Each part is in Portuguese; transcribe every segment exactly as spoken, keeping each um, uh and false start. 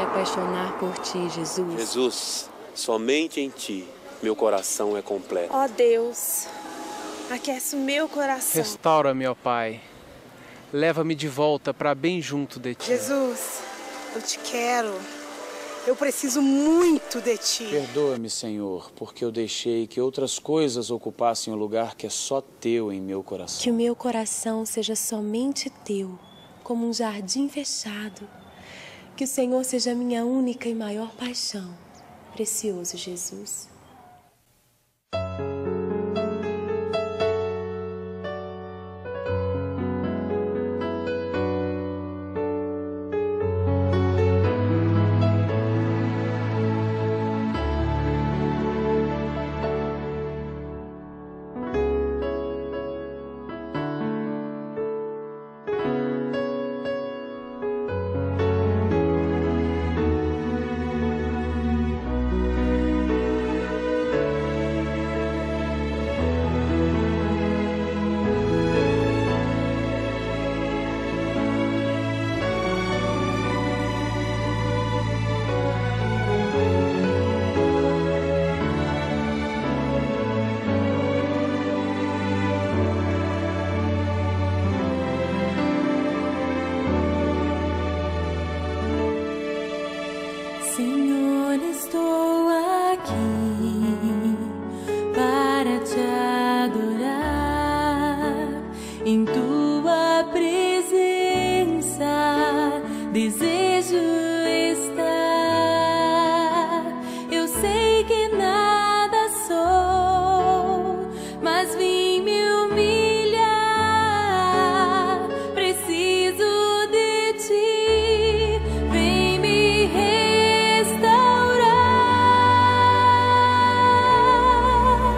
me apaixonar por ti, Jesus. Jesus, somente em ti meu coração é completo. Ó Deus, aquece o meu coração. Restaura-me, ó Pai. Leva-me de volta para bem junto de ti. Jesus, eu te quero. Eu preciso muito de ti. Perdoa-me, Senhor, porque eu deixei que outras coisas ocupassem o lugar que é só teu em meu coração. Que o meu coração seja somente teu, como um jardim fechado. Que o Senhor seja a minha única e maior paixão. Precioso Jesus. Senhor, estou aqui para te adorar. Em tua presença desejo estar. Eu sei que nada sou, mas vim me humilhar. Preciso de ti, vem me restaurar.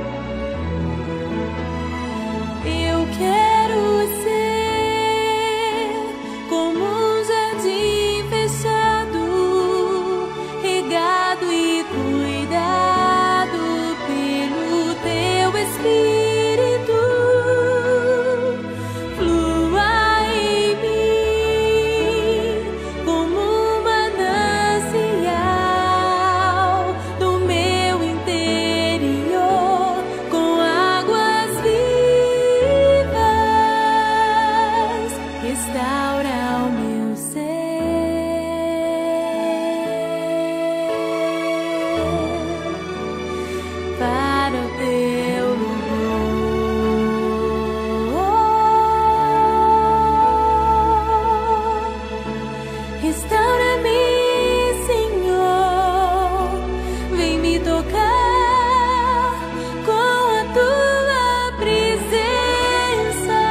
Eu quero ser como um jardim fechado, regado e cuidado pelo teu Espírito. Flua em mim como um manancial do meu interior, com águas vivas. Restaura o meu ser para o teu louvor. Restaura-me, Senhor, vem me tocar com a tua presença.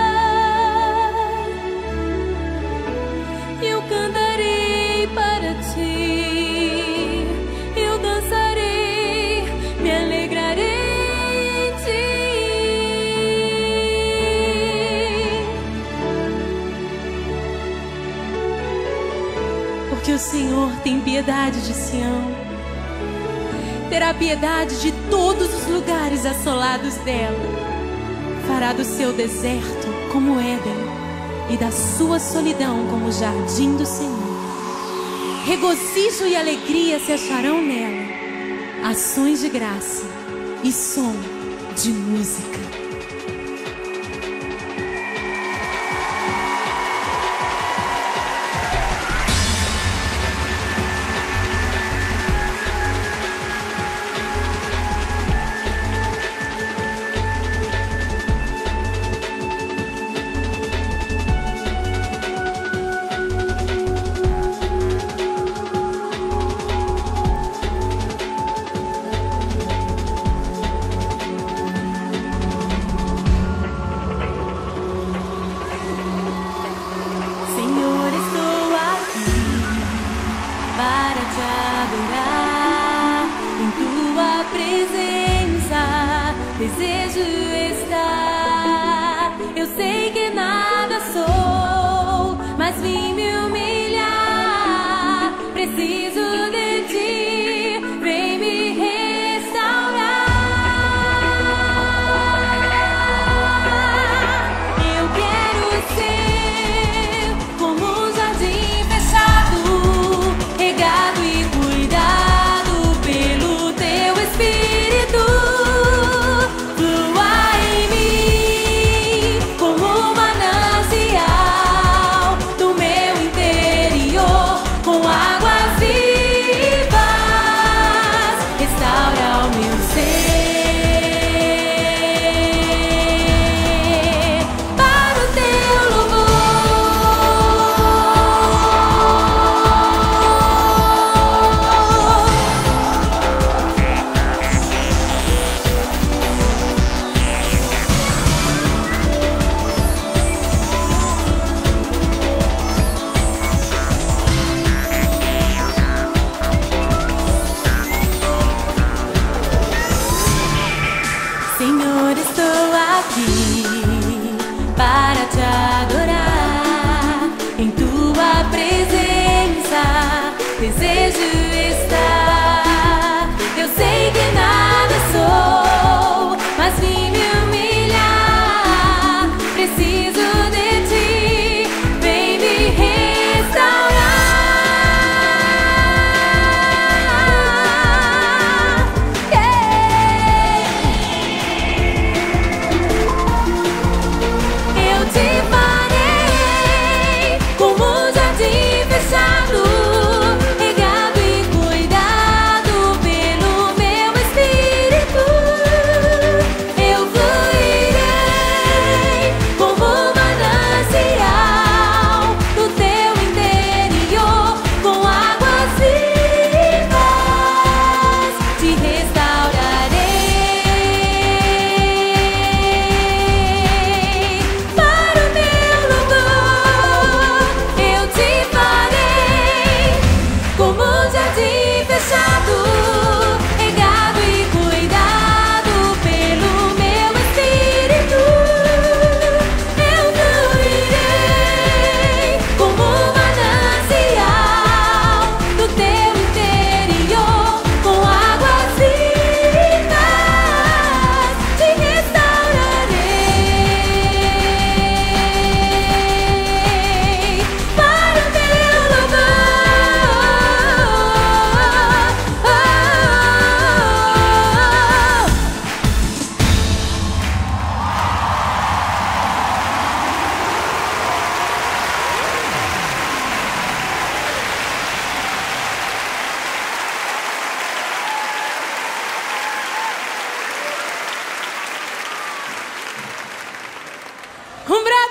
Eu cantarei para ti, eu dançarei, me alegrarei em ti. Porque o Senhor tem piedade de Sião, terá piedade de todos os lugares assolados dela. Fará do seu deserto como Éden e da sua solidão como o jardim do Senhor. Regozijo e alegria se acharão nela, ações de graça e som de música.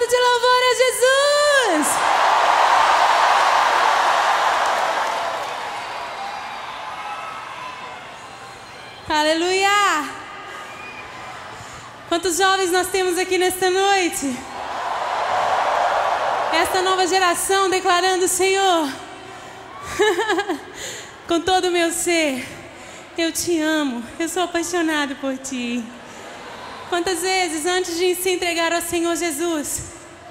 de louvor a Jesus! Aleluia! Quantos jovens nós temos aqui nesta noite? Esta nova geração declarando: Senhor, com todo o meu ser, eu te amo, eu sou apaixonado por ti. Quantas vezes antes de se entregar ao Senhor Jesus,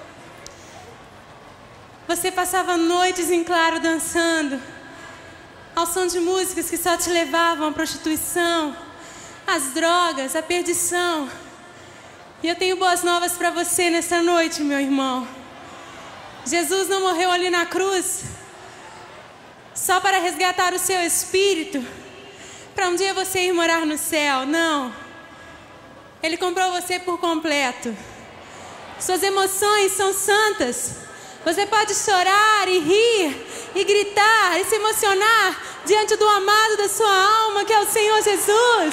você passava noites em claro dançando ao som de músicas que só te levavam à prostituição, às drogas, à perdição. E eu tenho boas novas para você nessa noite, meu irmão. Jesus não morreu ali na cruz só para resgatar o seu espírito, para um dia você ir morar no céu. Não. Ele comprou você por completo. Suas emoções são santas. Você pode chorar e rir e gritar e se emocionar diante do amado da sua alma, que é o Senhor Jesus.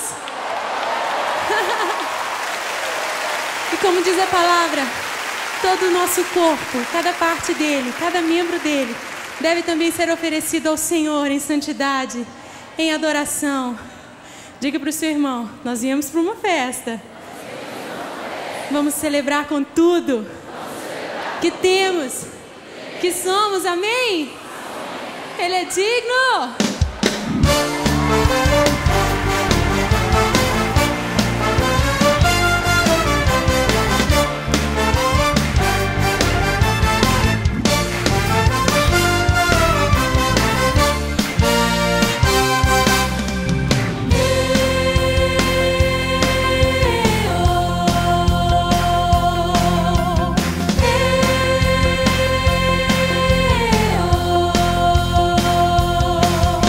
E como diz a palavra, todo o nosso corpo, cada parte dele, cada membro dele, deve também ser oferecido ao Senhor em santidade, em adoração. Diga para o seu irmão: nós viemos para uma festa. Vamos celebrar com tudo que temos, que somos, amém? Ele é digno. Oh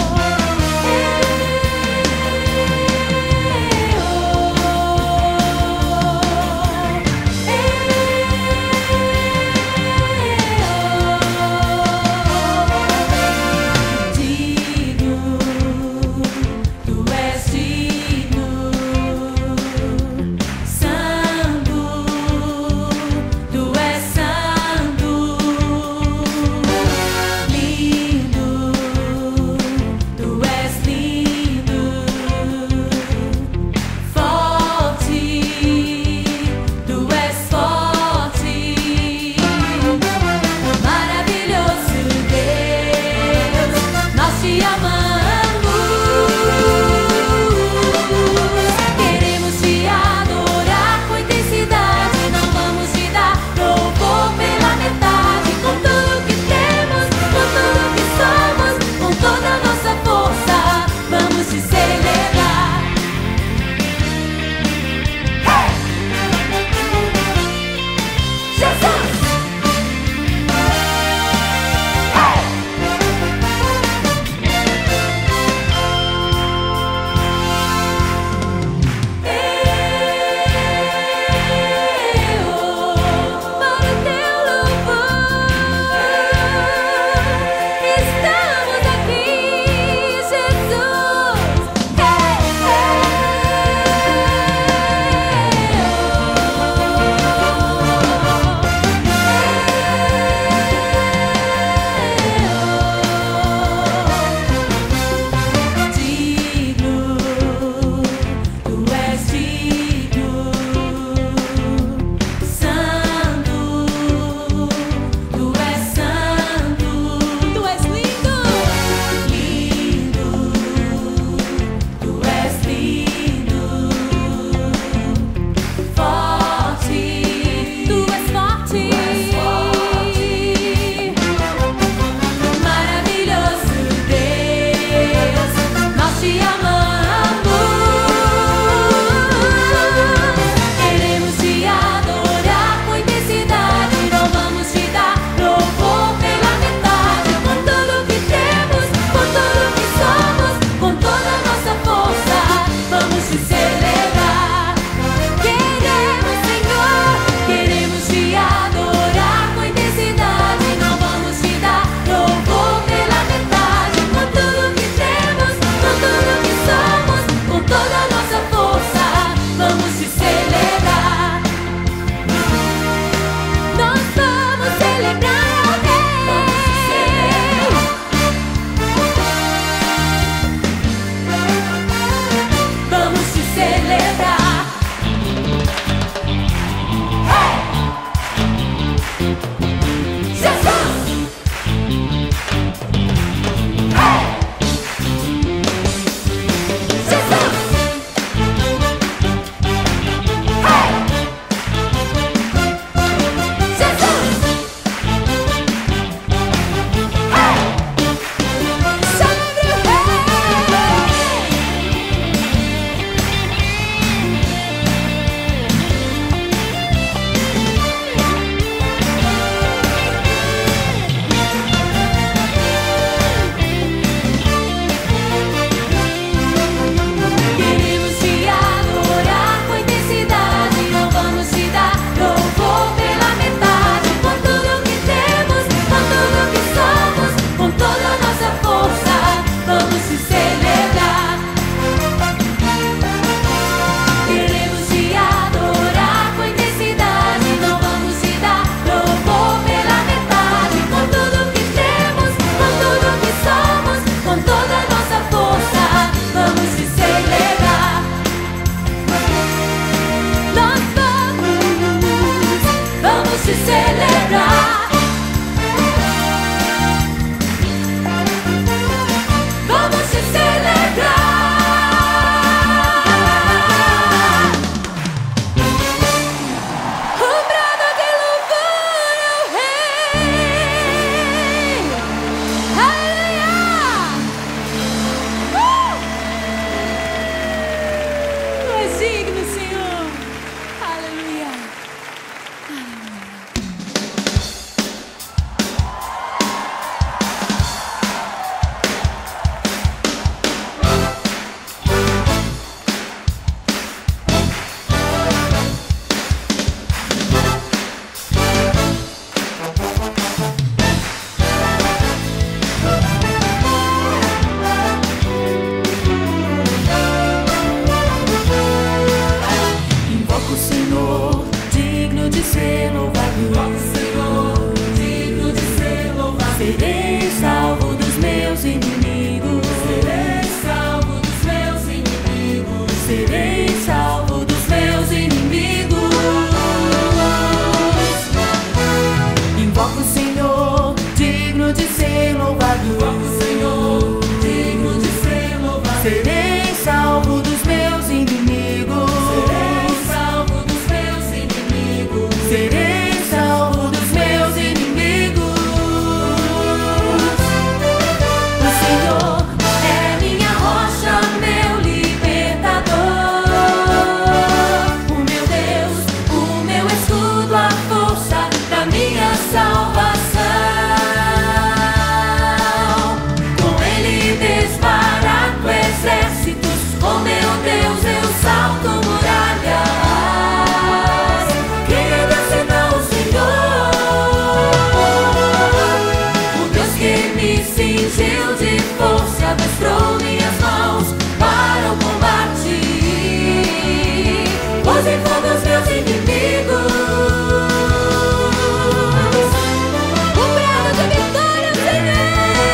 Serei salvo dos meus inimigos. Serei salvo dos meus inimigos. Serei salvo dos meus inimigos. Invoco o Senhor, digno de ser louvado. Invoco o Senhor, digno de ser louvado. Serei salvo dos meus inimigos. Serei salvo dos meus inimigos. Serei salvo dos meus inimigos. O Senhor é minha rocha, meu libertador. O meu Deus, o meu escudo, a força da minha salvação. Com Ele desbarato exércitos. Com meu Deus eu salto muralhas. Quem é Deus senão o Senhor? O Deus que me cingiu de força, adestrou minhas mãos para o combate. Pôs em fogo os meus inimigos. O brado de vitória, Senhor.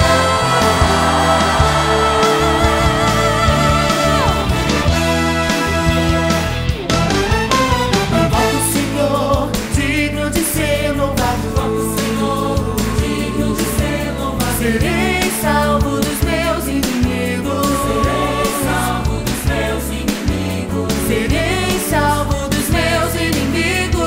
Invoco o Senhor, digno de ser louvado. Invoco o Senhor, digno de ser louvado. Serei salvo dos meus inimigos. Serei salvo dos meus inimigos. Serei salvo dos meus inimigos.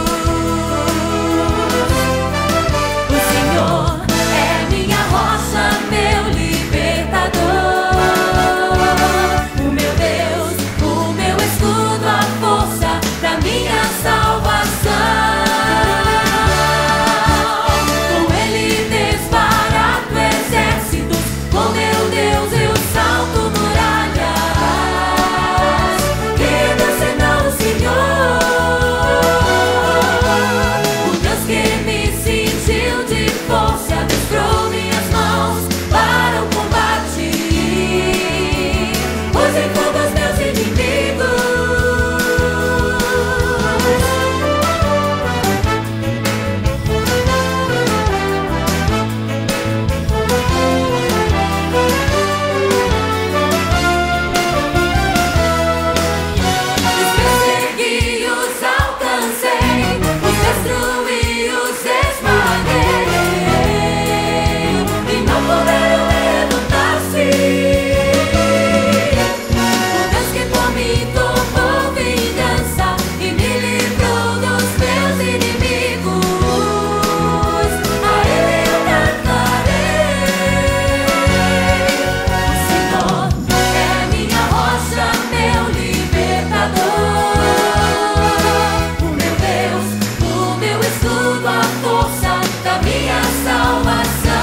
O Senhor é minha rocha, meu libertador. O meu Deus, o meu escudo, a força da minha salvação. Com Ele desbarato exércitos. Com meu Deus eu salto muralhas. Quem é Deus senão o Senhor? O Deus que me cingiu de força, adestrou minhas mãos para o combate. Pôs em fogo os meus inimigos. Persegui, os alcancei, os destruí, os esmaguei, e não puderam levantar-se. O Deus que por mim tomou vingança e me livrou dos meus inimigos, a Ele eu cantarei. O Senhor é minha rocha, meu libertador. O meu Deus, o meu escudo, a força da minha salvação.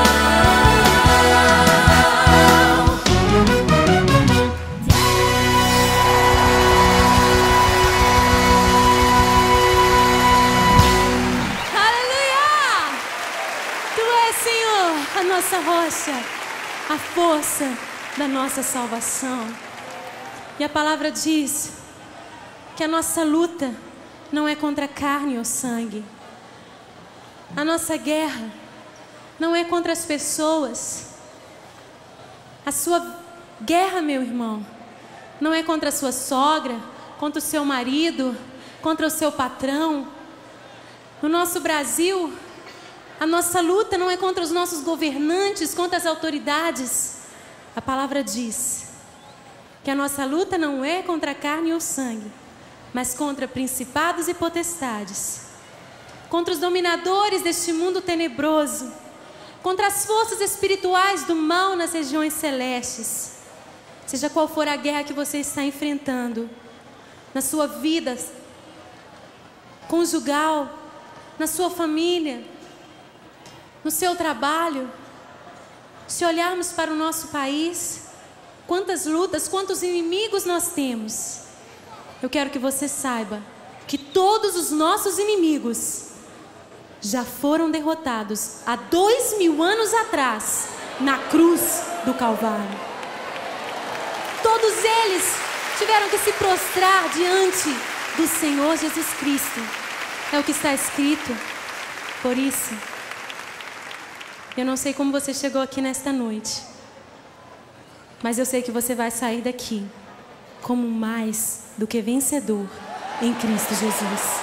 Aleluia! Tu és, Senhor, a nossa rocha, a força da nossa salvação. E a palavra diz que a nossa luta não é contra carne ou sangue. A nossa guerra não é contra as pessoas. A sua guerra, meu irmão, não é contra a sua sogra, contra o seu marido, contra o seu patrão. No nosso Brasil, a nossa luta não é contra os nossos governantes, contra as autoridades. A palavra diz que a nossa luta não é contra a carne ou sangue, mas contra principados e potestades, contra os dominadores deste mundo tenebroso, contra as forças espirituais do mal nas regiões celestes. Seja qual for a guerra que você está enfrentando, na sua vida conjugal, na sua família, no seu trabalho. Se olharmos para o nosso país, quantas lutas, quantos inimigos nós temos. Eu quero que você saiba que todos os nossos inimigos já foram derrotados há dois mil anos atrás, na cruz do Calvário. Todos eles tiveram que se prostrar diante do Senhor Jesus Cristo. É o que está escrito. Por isso, Eu não sei como você chegou aqui nesta noite, mas eu sei que você vai sair daqui como mais do que vencedor em Cristo Jesus.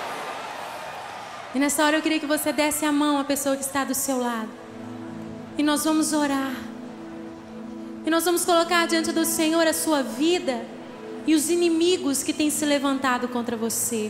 E nessa hora eu queria que você desse a mão à pessoa que está do seu lado. E nós vamos orar. E nós vamos colocar diante do Senhor a sua vida e os inimigos que têm se levantado contra você.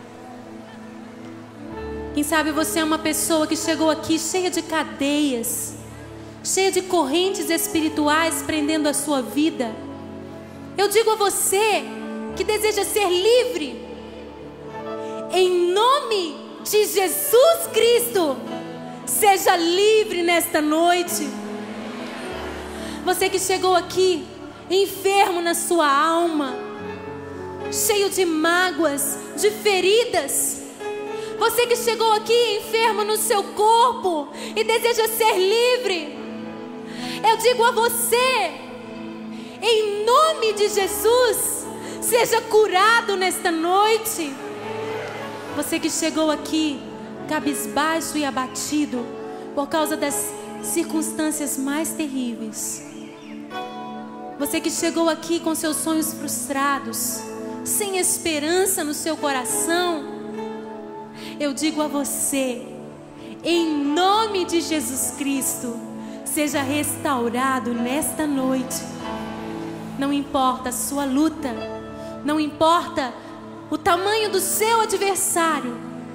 Quem sabe você é uma pessoa que chegou aqui cheia de cadeias, cheia de correntes espirituais prendendo a sua vida. Eu digo a você que deseja ser livre, em nome de Jesus Cristo, seja livre nesta noite. Você que chegou aqui enfermo na sua alma, cheio de mágoas, de feridas. Você que chegou aqui enfermo no seu corpo e deseja ser livre, eu digo a você, em nome de Jesus, seja curado nesta noite. Você que chegou aqui cabisbaixo e abatido por causa das circunstâncias mais terríveis. Você que chegou aqui com seus sonhos frustrados, sem esperança no seu coração, eu digo a você, em nome de Jesus Cristo, seja restaurado nesta noite. Não importa a sua luta, não importa o tamanho do seu adversário,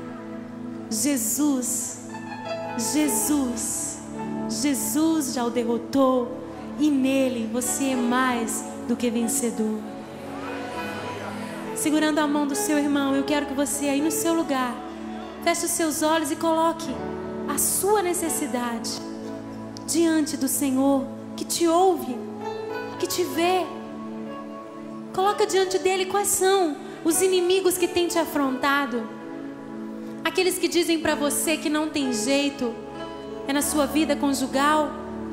Jesus, Jesus, Jesus já o derrotou e nele você é mais do que vencedor. Segurando a mão do seu irmão, eu quero que você aí no seu lugar feche os seus olhos e coloque a sua necessidade diante do Senhor, que te ouve, que te vê. Coloca diante dele quais são os inimigos que têm te afrontado. Aqueles que dizem para você que não tem jeito. É na sua vida conjugal,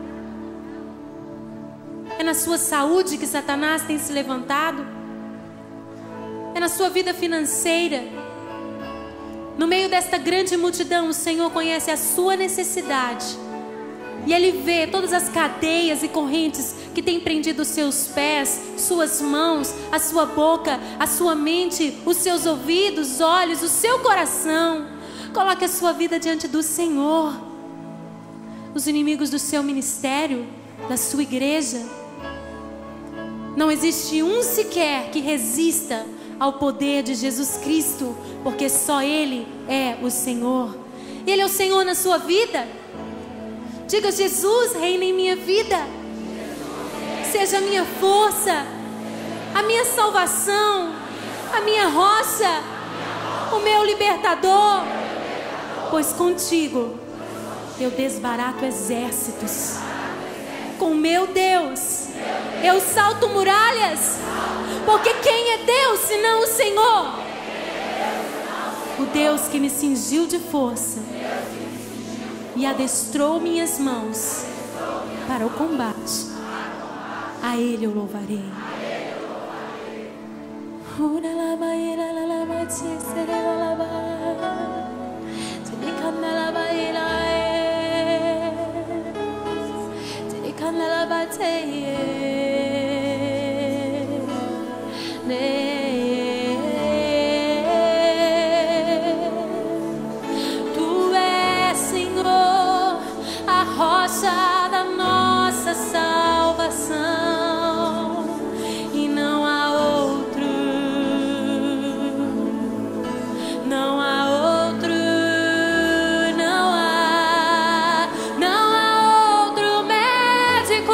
é na sua saúde que Satanás tem se levantado, é na sua vida financeira. No meio desta grande multidão, o Senhor conhece a sua necessidade. E Ele vê todas as cadeias e correntes que têm prendido os seus pés, suas mãos, a sua boca, a sua mente, os seus ouvidos, os olhos, o seu coração. Coloque a sua vida diante do Senhor. Os inimigos do seu ministério, da sua igreja. Não existe um sequer que resista ao poder de Jesus Cristo, porque só Ele é o Senhor. Ele é o Senhor na sua vida. Diga: Jesus, reina em minha vida. Seja a minha força, a minha salvação, a minha rocha, o meu libertador. Pois contigo eu desbarato exércitos. Com meu Deus eu salto muralhas. Porque quem é Deus senão o Senhor? O Deus que me cingiu de força e adestrou minhas mãos para o combate. A Ele eu louvarei. Tu és, Senhor, a rocha da nossa salvação, e não há outro, não há outro, não há, não há outro médico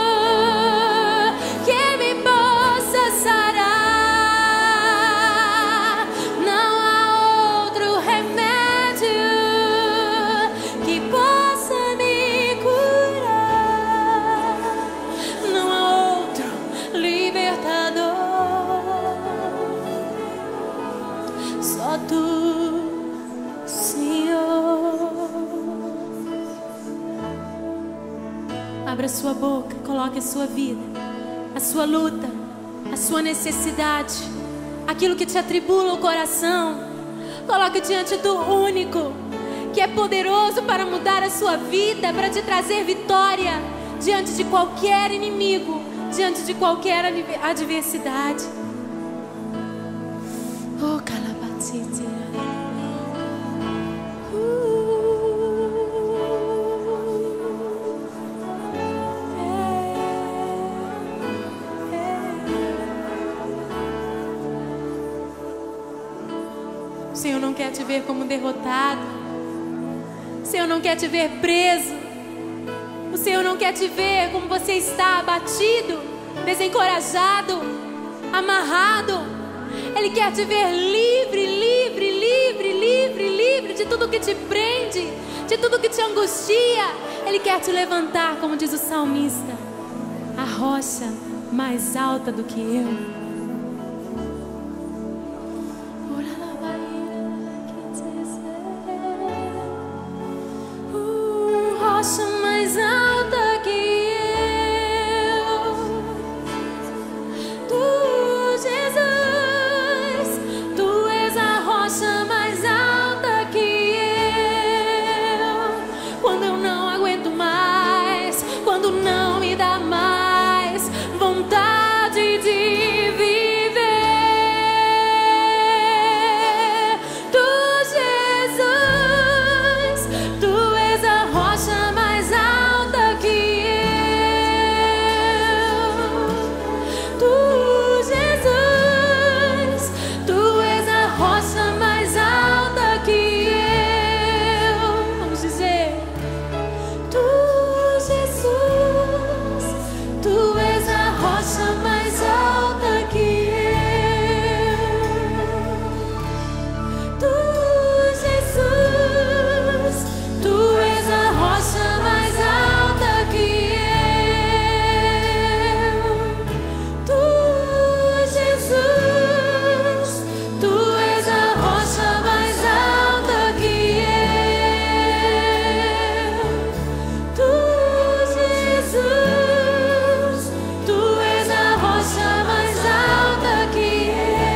que me possa sarar, não há outro remédio que possa me curar, não há outro libertador, só Tu, Senhor. Abra sua boca, coloque a sua vida, a sua luta, a sua necessidade, aquilo que te atribula o coração. Coloque diante do único que é poderoso para mudar a sua vida, para te trazer vitória diante de qualquer inimigo, diante de qualquer adversidade. Oh, calabatite. O Senhor não quer te ver como derrotado. O Senhor não quer te ver preso. O Senhor não quer te ver como você está, abatido, desencorajado, amarrado. Ele quer te ver livre, livre, livre, livre, livre de tudo que te prende, de tudo que te angustia. Ele quer te levantar, como diz o salmista, a rocha mais alta do que eu. Rocha mais alta que eu, tu, Jesus, tu és a rocha mais alta que eu. Quando eu não aguento mais, quando não me dá mais vontade de viver, tu, Jesus, tu és a rocha mais alta que eu. Tu, Jesus, tu és a rocha mais alta que eu. Vamos dizer: Tu, Jesus, tu és a rocha mais alta que eu. Tu, Jesus, tu és a rocha mais alta que eu. Tu, Jesus, tu és a rocha mais alta que eu. Tu, Jesus, tu és a rocha mais alta que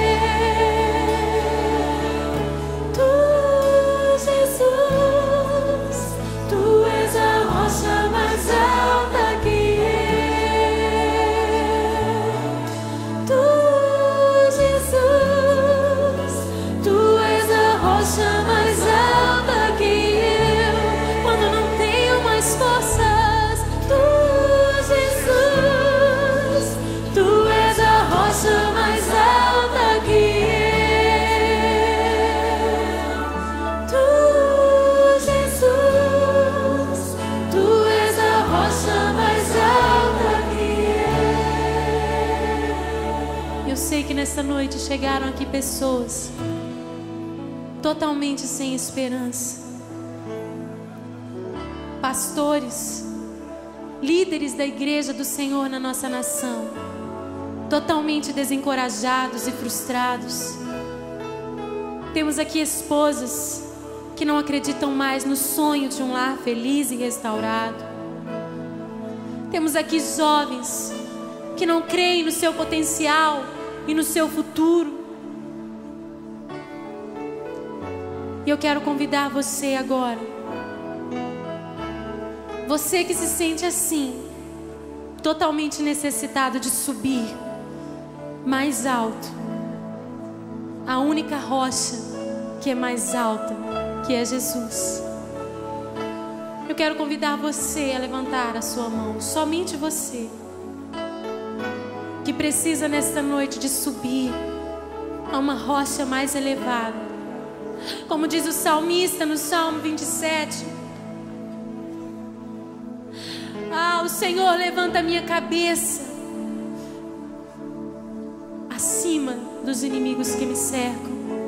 eu. Tu, Jesus, tu és a rocha mais alta que eu. Tu, Jesus, tu és a rocha mais alta que eu. Quando não tenho mais forças, tu, Jesus, tu és a rocha mais alta que eu. Tu, Jesus, tu és a rocha mais alta que eu. Eu sei que nesta noite chegaram aqui pessoas totalmente sem esperança. Pastores, líderes da igreja do Senhor na nossa nação, totalmente desencorajados e frustrados. Temos aqui esposas que não acreditam mais no sonho de um lar feliz e restaurado. Temos aqui jovens que não creem no seu potencial e no seu futuro. E eu quero convidar você agora, você que se sente assim, totalmente necessitado de subir mais alto, a única rocha que é mais alta, que é Jesus. Eu quero convidar você a levantar a sua mão, somente você, que precisa nesta noite de subir a uma rocha mais elevada. Como diz o salmista no Salmo vinte e sete: Ah, o Senhor levanta a minha cabeça acima dos inimigos que me cercam.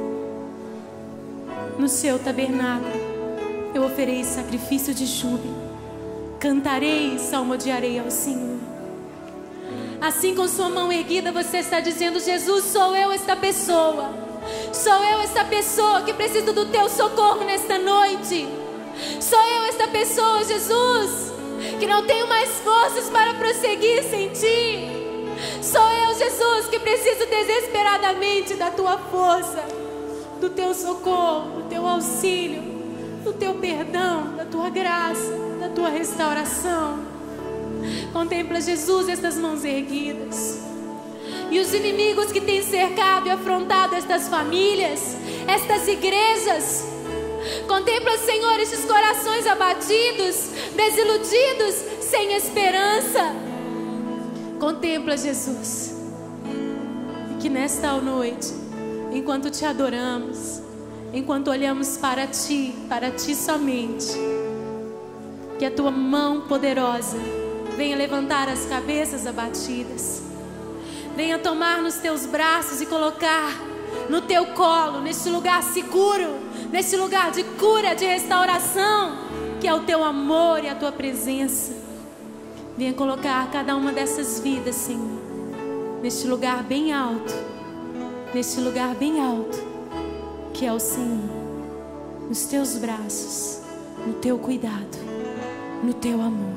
No seu tabernáculo eu oferei sacrifício de júbilo, cantarei e salmodiarei ao Senhor. Assim, com sua mão erguida, você está dizendo: Jesus, sou eu esta pessoa. Sou eu esta pessoa que preciso do teu socorro nesta noite. Sou eu esta pessoa, Jesus, que não tenho mais forças para prosseguir sem ti. Sou eu, Jesus, que preciso desesperadamente da tua força, do teu socorro, do teu auxílio. do teu perdão, da tua graça, da tua restauração. Contempla, Jesus, estas mãos erguidas. E os inimigos que têm cercado e afrontado estas famílias, estas igrejas. Contempla, Senhor, estes corações abatidos, desiludidos, sem esperança. Contempla, Jesus. E que nesta noite, enquanto te adoramos, enquanto olhamos para ti, para ti somente, que a tua mão poderosa venha levantar as cabeças abatidas, venha tomar nos teus braços e colocar no teu colo, neste lugar seguro, neste lugar de cura, de restauração, que é o teu amor e a tua presença. Venha colocar cada uma dessas vidas, Senhor, neste lugar bem alto, neste lugar bem alto, que é o Senhor, nos teus braços, no teu cuidado, no teu amor.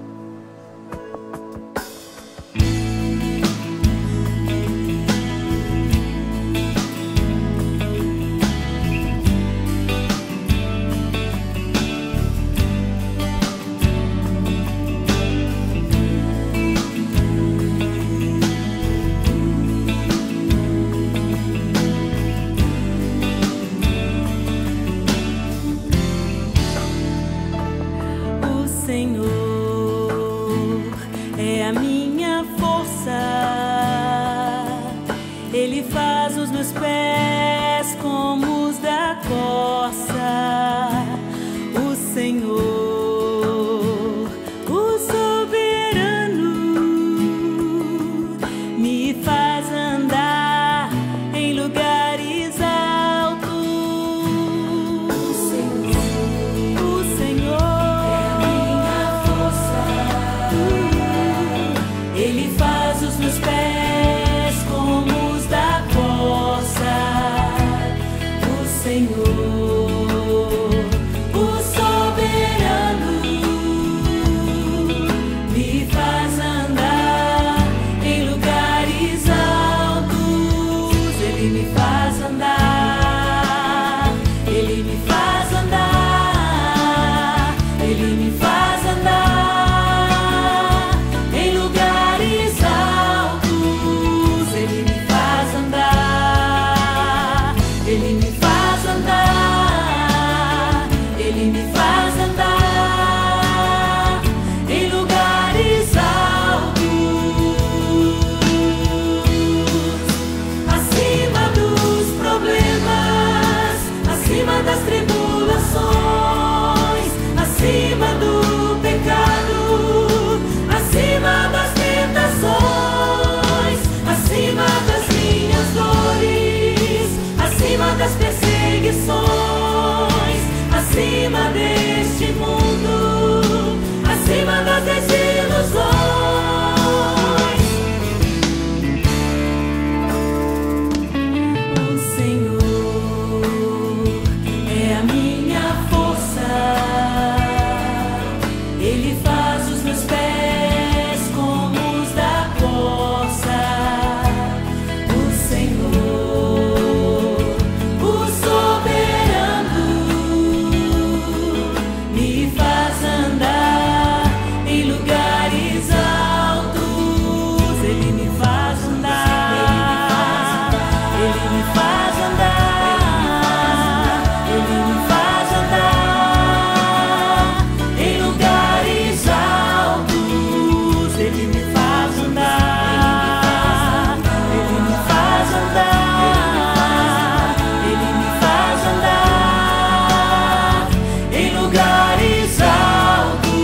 Acima deste mundo, acima das desilusões. O Senhor é a minha força, Ele faz os meus pés como os da corça. O Senhor, o soberano, me faz andar em lugares altos. Ele me faz andar, Ele me faz andar, Ele me faz andar em lugares altos. Ele me faz andar, Ele me faz andar, Ele me faz andar em lugares altos,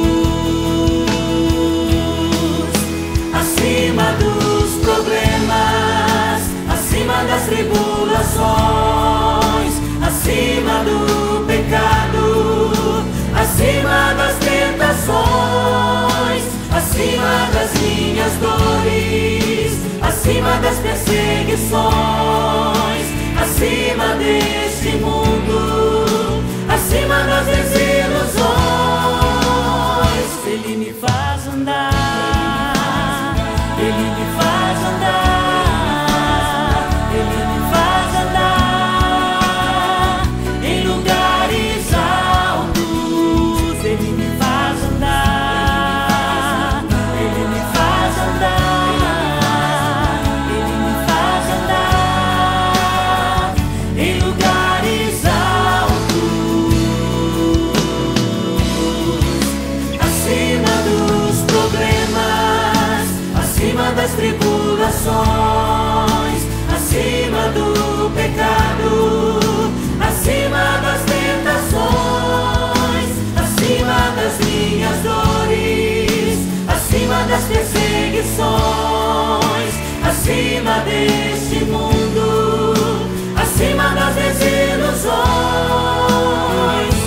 acima dos problemas, acima das tribulações, acima do pecado, acima das tentações, acima das minhas dores, acima das perseguições, acima deste mundo, acima das desilusões. Ele me faz andar, Ele me faz andar, Ele me faz andar em lugares altos. tribulações, acima do pecado, acima das tentações, acima das minhas dores, acima das perseguições, acima deste mundo, acima das desilusões.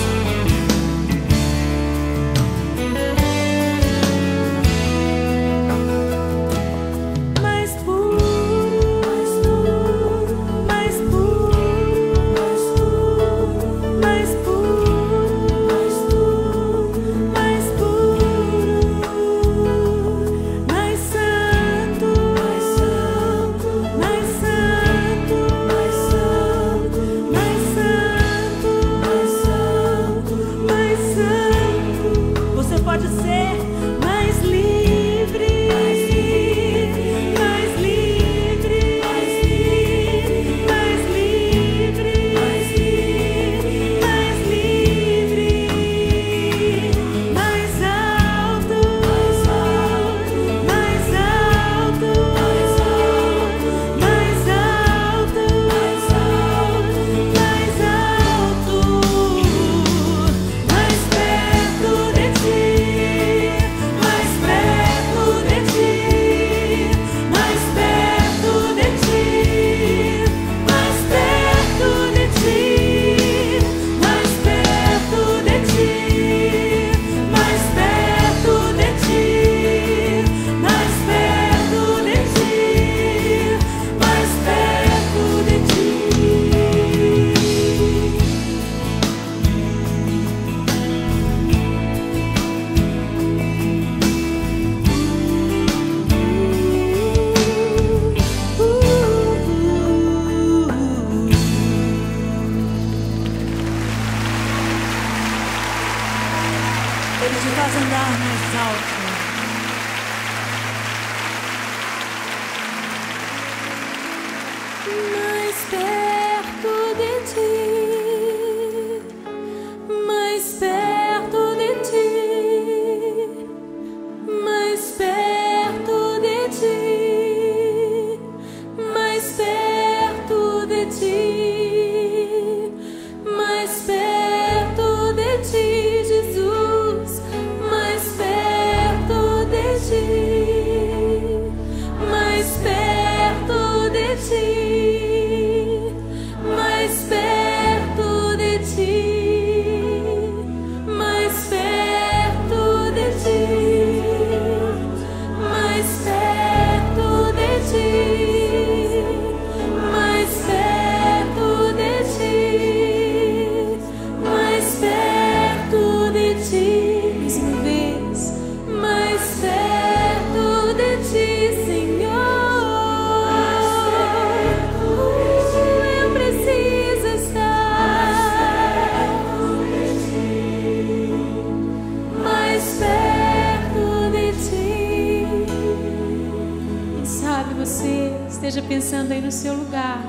Esteja pensando aí no seu lugar.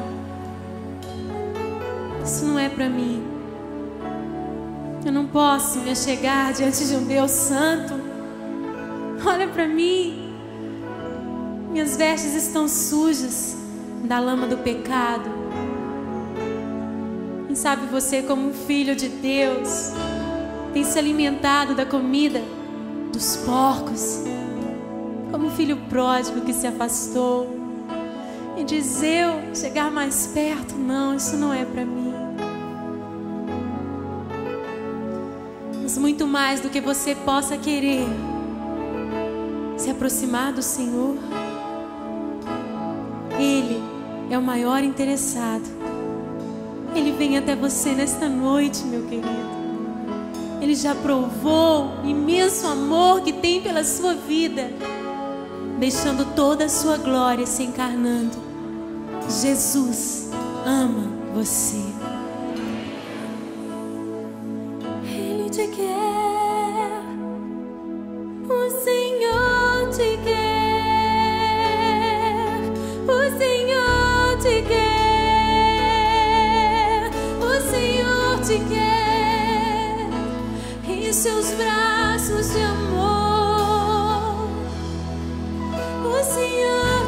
Isso não é para mim. Eu não posso me achegar diante de um Deus santo. Olha para mim. Minhas vestes estão sujas da lama do pecado. Quem sabe você, como um filho de Deus, tem se alimentado da comida dos porcos, como um filho pródigo que se afastou. E diz eu chegar mais perto, não, isso não é para mim. Mas muito mais do que você possa querer se aproximar do Senhor, Ele é o maior interessado. Ele vem até você nesta noite, meu querido. Ele já provou o imenso amor que tem pela sua vida, deixando toda a sua glória se encarnando. Jesus ama você. Ele te quer, o Senhor te quer, o Senhor te quer, o Senhor te quer em seus braços de amor. O Senhor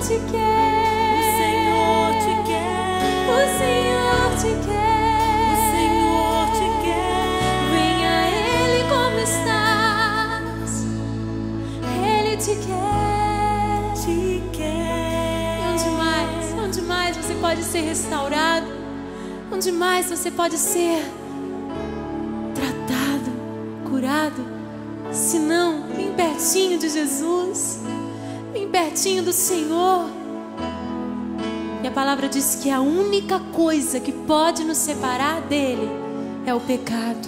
te quer, te quer. Onde mais, onde mais você pode ser restaurado? Onde mais você pode ser tratado, curado? Se não, bem pertinho de Jesus, bem pertinho do Senhor. E a palavra diz que a única coisa que pode nos separar dele é o pecado.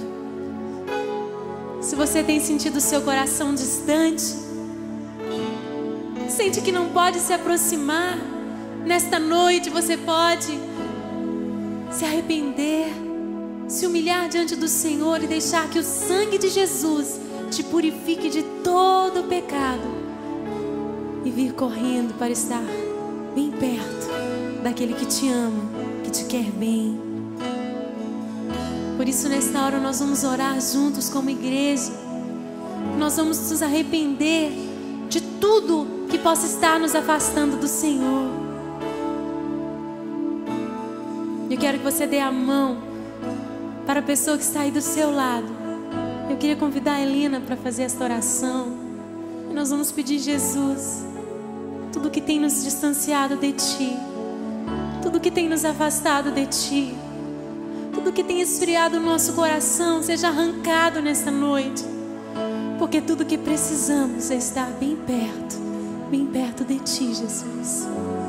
Se você tem sentido o seu coração distante, sente que não pode se aproximar, nesta noite você pode se arrepender, se humilhar diante do Senhor e deixar que o sangue de Jesus te purifique de todo o pecado e vir correndo para estar bem perto daquele que te ama, que te quer bem. Por isso, nesta hora, nós vamos orar juntos como igreja. Nós vamos nos arrepender de tudo que possa estar nos afastando do Senhor. Eu quero que você dê a mão para a pessoa que está aí do seu lado. Eu queria convidar a Helena para fazer esta oração. E nós vamos pedir, Jesus, tudo que tem nos distanciado de Ti, tudo que tem nos afastado de Ti, tudo que tem esfriado o nosso coração, seja arrancado nesta noite. Porque tudo que precisamos é estar bem perto, bem perto de Ti, Jesus.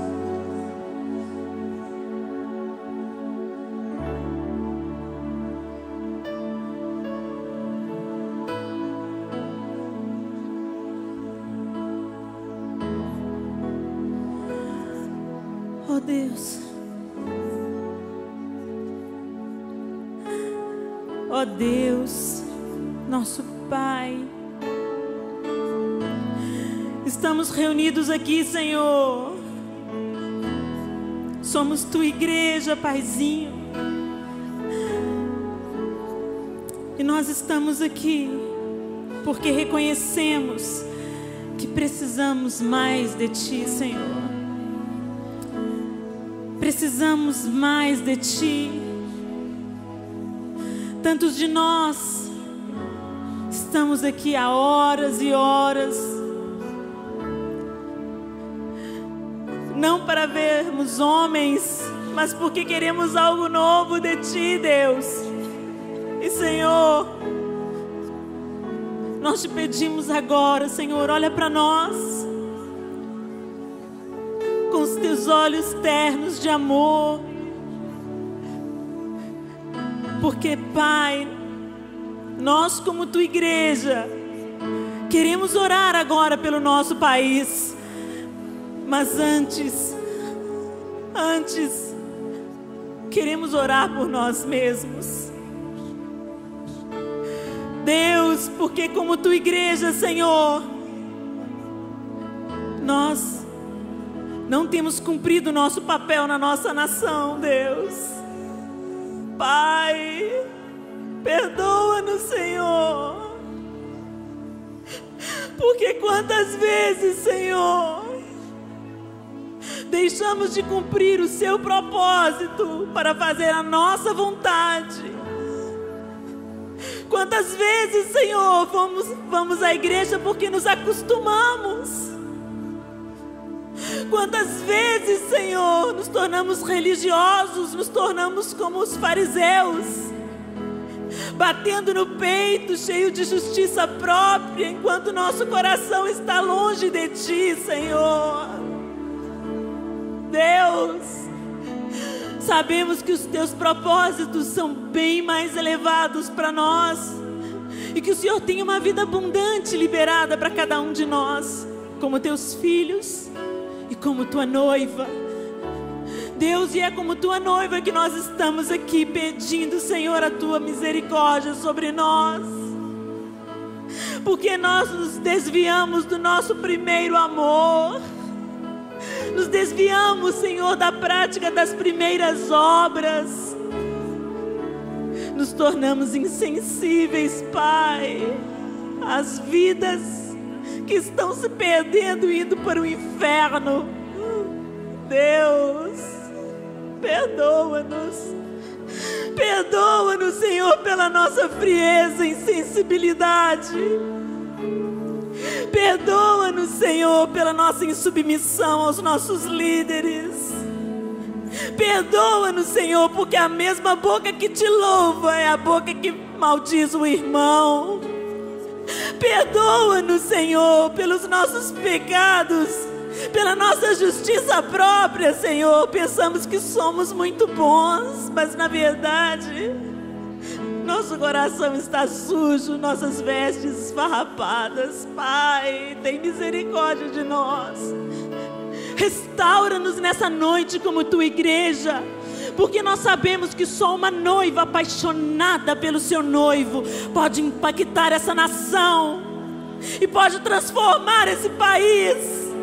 Oh Deus, ó Deus, nosso Pai, estamos reunidos aqui, Senhor. Somos Tua igreja, Paizinho, e nós estamos aqui porque reconhecemos que precisamos mais de Ti, Senhor. Precisamos mais de Ti. Tantos de nós estamos aqui há horas e horas, não para vermos homens, mas porque queremos algo novo de Ti, Deus. E Senhor, nós Te pedimos agora, Senhor, olha para nós com os Teus olhos ternos de amor. Porque, Pai, nós como Tua igreja queremos orar agora pelo nosso país. Mas antes, antes, queremos orar por nós mesmos. Deus, porque como Tua igreja, Senhor, nós não temos cumprido o nosso papel na nossa nação, Deus. Pai, perdoa-nos, Senhor. Porque quantas vezes, Senhor, deixamos de cumprir o Seu propósito para fazer a nossa vontade. Quantas vezes, Senhor, vamos, vamos à igreja porque nos acostumamos. Quantas vezes, Senhor, nos tornamos religiosos, nos tornamos como os fariseus, batendo no peito, cheio de justiça própria, enquanto nosso coração está longe de Ti, Senhor. Deus, sabemos que os Teus propósitos são bem mais elevados para nós e que o Senhor tem uma vida abundante liberada para cada um de nós, como Teus filhos e como Tua noiva. Deus, e é como Tua noiva que nós estamos aqui pedindo, Senhor, a Tua misericórdia sobre nós, porque nós nos desviamos do nosso primeiro amor, nos desviamos, Senhor, da prática das primeiras obras, nos tornamos insensíveis, Pai, às vidas que estão se perdendo, indo para o inferno. Deus, perdoa-nos, perdoa-nos, Senhor, pela nossa frieza e insensibilidade. Perdoa-nos, Perdoa-nos, Senhor, pela nossa insubmissão aos nossos líderes. Perdoa-nos, Senhor, porque a mesma boca que te louva é a boca que maldiz o irmão. Perdoa-nos, Senhor, pelos nossos pecados, pela nossa justiça própria, Senhor. Pensamos que somos muito bons, mas na verdade nosso coração está sujo, nossas vestes esfarrapadas. Pai, tem misericórdia de nós. Restaura-nos nessa noite como tua igreja, porque nós sabemos que só uma noiva apaixonada pelo seu noivo pode impactar essa nação e pode transformar esse país.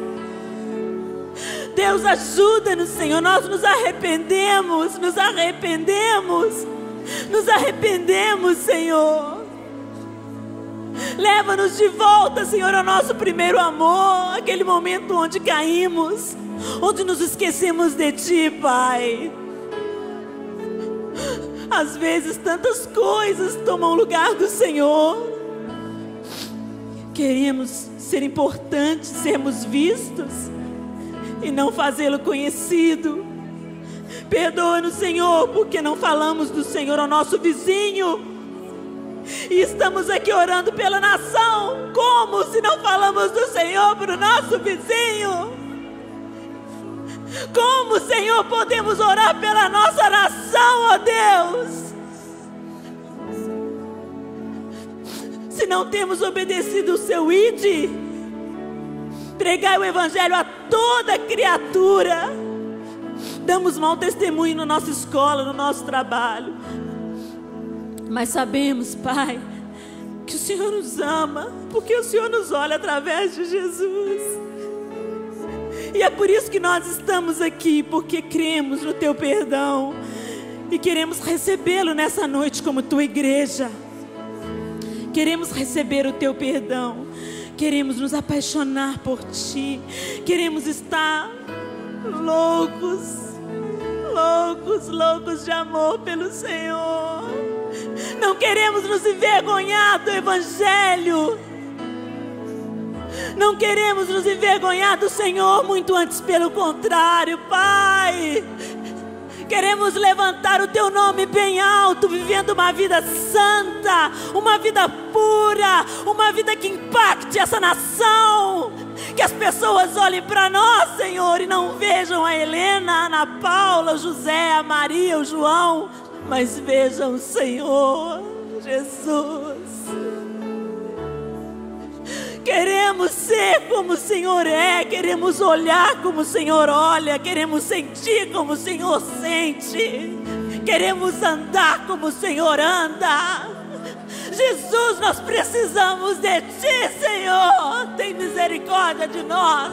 Deus, ajuda-nos, Senhor. Nós nos arrependemos, nos arrependemos, nos arrependemos, Senhor. Leva-nos de volta, Senhor, ao nosso primeiro amor, aquele momento onde caímos, onde nos esquecemos de Ti, Pai. Às vezes tantas coisas tomam lugar do Senhor. Queremos ser importantes, sermos vistos e não fazê-lo conhecido. Perdoa-nos, Senhor, porque não falamos do Senhor ao nosso vizinho. E estamos aqui orando pela nação. Como se não falamos do Senhor para o nosso vizinho? Como, Senhor, podemos orar pela nossa nação, ó Deus, se não temos obedecido o seu ide? Pregai o evangelho a toda criatura. Damos mau testemunho na nossa escola, no nosso trabalho, mas sabemos, Pai, que o Senhor nos ama, porque o Senhor nos olha através de Jesus. E é por isso que nós estamos aqui, porque cremos no Teu perdão e queremos recebê-lo nessa noite como Tua igreja. Queremos receber o Teu perdão, queremos nos apaixonar por Ti, queremos estar loucos, loucos, loucos de amor pelo Senhor. Não queremos nos envergonhar do Evangelho. Não queremos nos envergonhar do Senhor, muito antes pelo contrário, Pai. Queremos levantar o Teu nome bem alto, vivendo uma vida santa, uma vida pura, uma vida que impacte essa nação. Que as pessoas olhem para nós, Senhor, e não vejam a Helena, a Ana Paula, o José, a Maria, o João, mas vejam o Senhor Jesus. Queremos ser como o Senhor é, queremos olhar como o Senhor olha, queremos sentir como o Senhor sente, queremos andar como o Senhor anda. Jesus, nós precisamos de Ti, Senhor. Tem misericórdia de nós,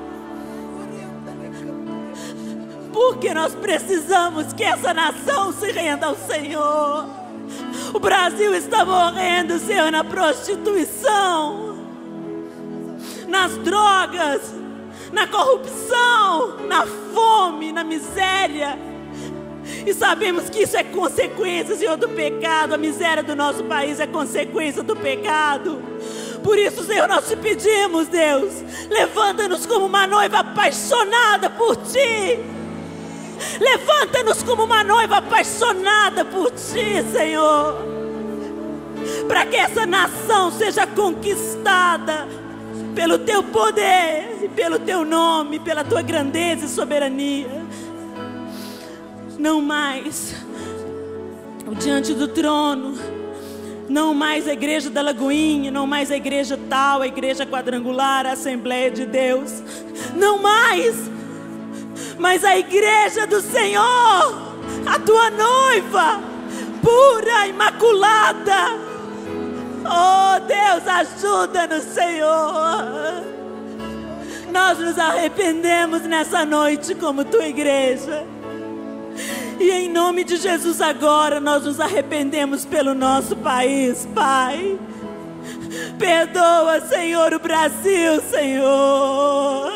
porque nós precisamos que essa nação se renda ao Senhor. O Brasil está morrendo, Senhor, na prostituição, nas drogas, na corrupção, na fome, na miséria. E sabemos que isso é consequência, Senhor, do pecado. A miséria do nosso país é consequência do pecado. Por isso, Senhor, nós te pedimos, Deus, levanta-nos como uma noiva apaixonada por Ti. Levanta-nos como uma noiva apaixonada por Ti, Senhor, para que essa nação seja conquistada pelo Teu poder, pelo Teu nome, pela Tua grandeza e soberania. Não mais diante do trono, não mais a igreja da Lagoinha, não mais a igreja tal, a igreja quadrangular, a Assembleia de Deus, não mais, mas a igreja do Senhor, a Tua noiva, pura, imaculada. Oh Deus, ajuda-nos, Senhor. Nós nos arrependemos nessa noite como Tua igreja. E em nome de Jesus agora nós nos arrependemos pelo nosso país, Pai. Perdoa, Senhor, o Brasil, Senhor.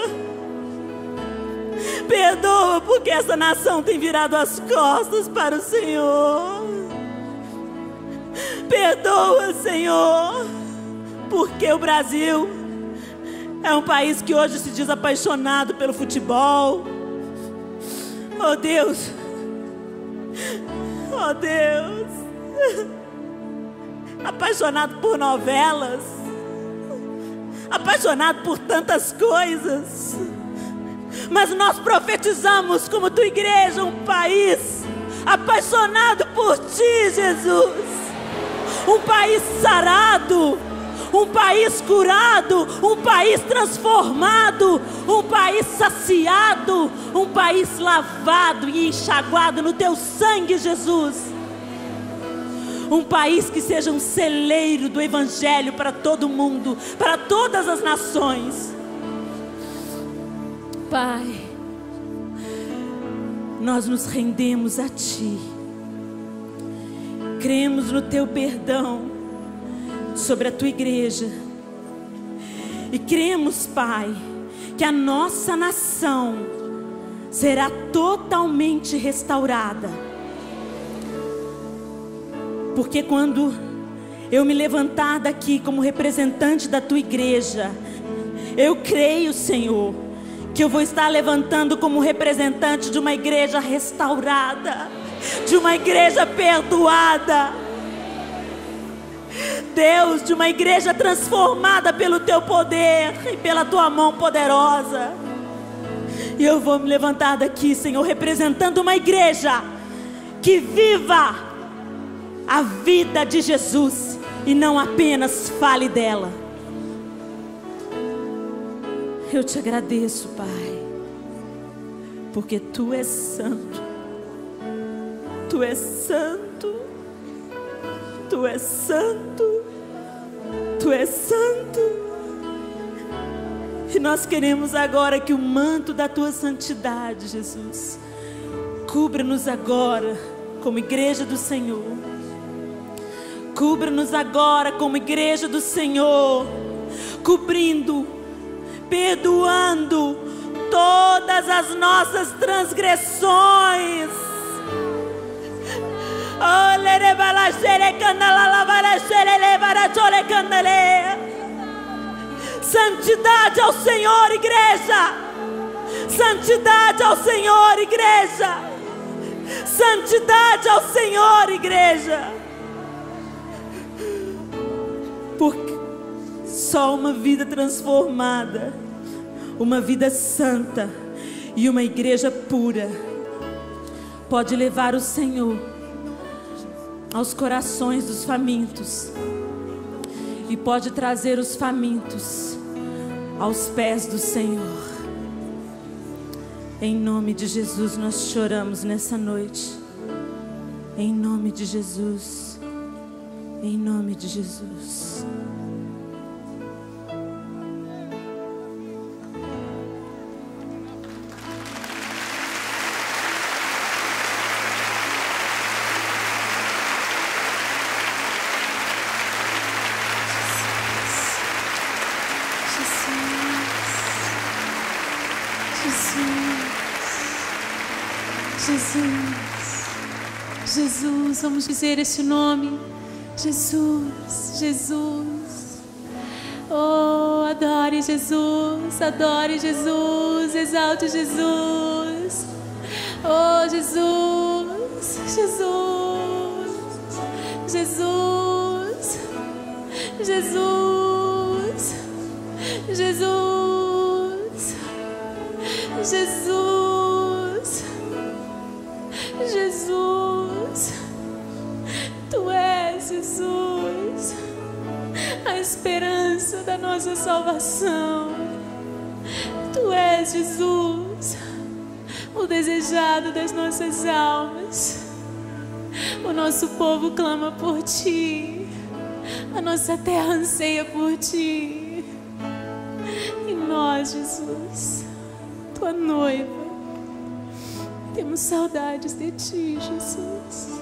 Perdoa porque essa nação tem virado as costas para o Senhor. Perdoa, Senhor, porque o Brasil É um país que hoje se diz apaixonado pelo futebol. Oh Deus, oh Deus, apaixonado por novelas, apaixonado por tantas coisas. Mas nós profetizamos como tua igreja, um país apaixonado por ti, Jesus. Um país sarado, um país curado, um país transformado, um país saciado, um país lavado e enxaguado no teu sangue, Jesus. Um país que seja um celeiro do evangelho para todo mundo, para todas as nações. Pai, nós nos rendemos a Ti. Cremos no Teu perdão sobre a Tua igreja. E cremos, Pai, que a nossa nação será totalmente restaurada. Porque quando eu me levantar daqui como representante da Tua igreja, eu creio, Senhor, que eu vou estar levantando como representante de uma igreja restaurada, de uma igreja perdoada, Deus, de uma igreja transformada pelo Teu poder e pela Tua mão poderosa. E eu vou me levantar daqui, Senhor, representando uma igreja que viva a vida de Jesus e não apenas fale dela. Eu te agradeço, Pai, porque Tu és santo, Tu és santo, Tu és santo, Tu és santo. E nós queremos agora que o manto da Tua santidade, Jesus, cubra-nos agora como igreja do Senhor. Cubra-nos agora como igreja do Senhor, cobrindo, perdoando todas as nossas transgressões. Santidade ao Senhor, igreja. Santidade ao Senhor, igreja. Santidade ao Senhor, igreja. Porque só uma vida transformada, uma vida santa e uma igreja pura pode levar o Senhor aos corações dos famintos e pode trazer os famintos aos pés do Senhor. Em nome de Jesus nós choramos nessa noite. Em nome de Jesus. Em nome de Jesus. Jesus, Jesus, vamos dizer esse nome. Jesus, Jesus. Oh, adore Jesus, adore Jesus, exalte Jesus. Oh, Jesus, Jesus, Jesus, Jesus, Jesus, Jesus, Jesus. Tu és, Jesus, a esperança da nossa salvação. Tu és, Jesus, o desejado das nossas almas. O nosso povo clama por Ti, a nossa terra anseia por Ti. E nós, Jesus, Tua noiva, temos saudades de Ti, Jesus.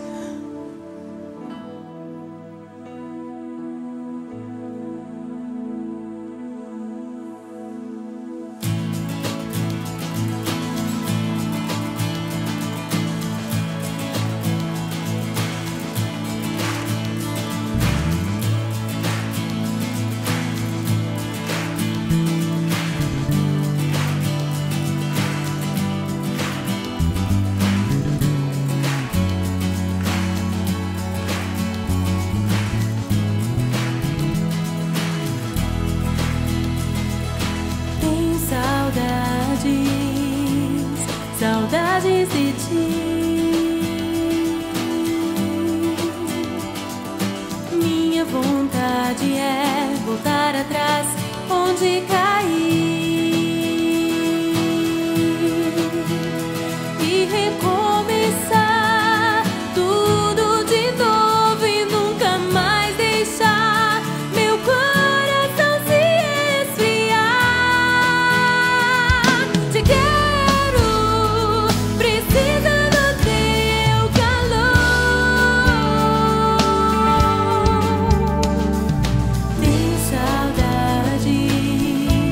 Minha vontade é voltar atrás onde caí e recomeçar tudo de novo e nunca mais deixar meu coração se esfriar. Te quero, preciso do teu calor. Tenho saudade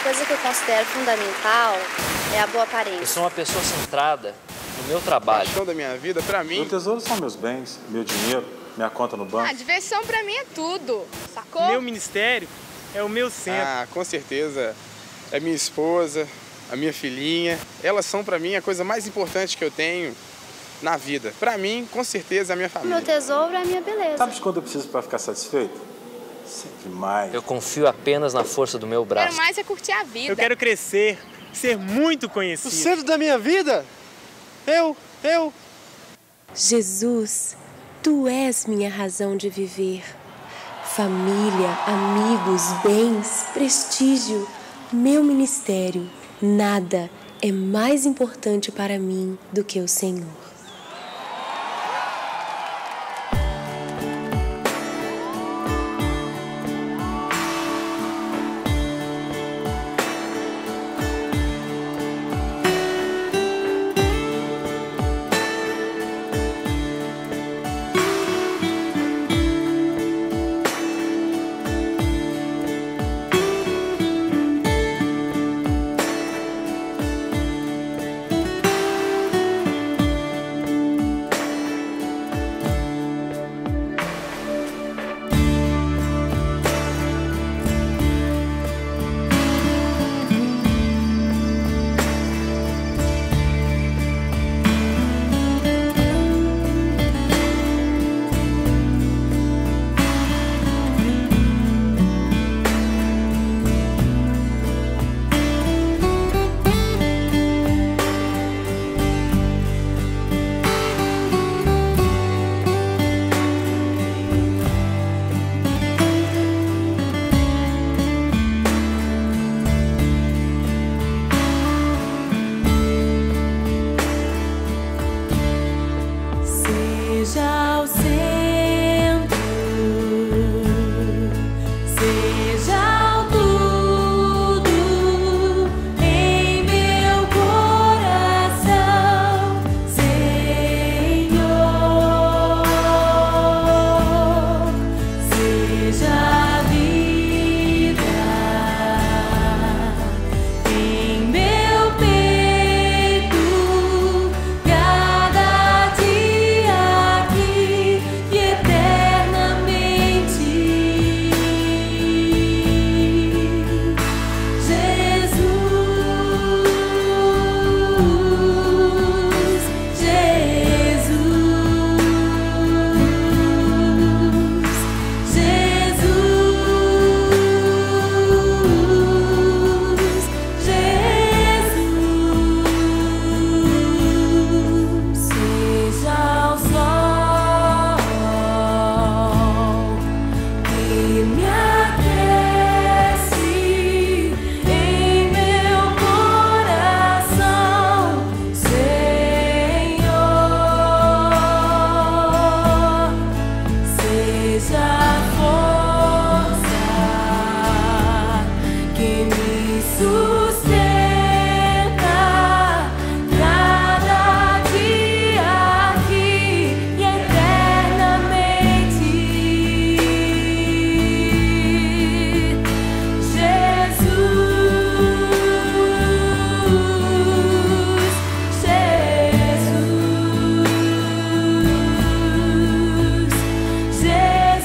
coisa que eu considero fundamental é a boa aparência. Eu sou uma pessoa centrada no meu trabalho. A paixão da minha vida, pra mim... Meu tesouro são meus bens, meu dinheiro, minha conta no banco. Ah, diversão pra mim é tudo, sacou? Meu ministério é o meu centro. Ah, com certeza. É minha esposa, a minha filhinha. Elas são pra mim a coisa mais importante que eu tenho na vida. Pra mim, com certeza, é a minha família. Meu tesouro é a minha beleza. Sabe de quando eu preciso pra ficar satisfeito? Sempre mais. Eu confio apenas na força do meu braço. Quero mais é curtir a vida. Eu quero crescer, ser muito conhecido. O centro da minha vida? Eu, eu. Jesus, Tu és minha razão de viver. Família, amigos, bens, prestígio, meu ministério, nada é mais importante para mim do que o Senhor.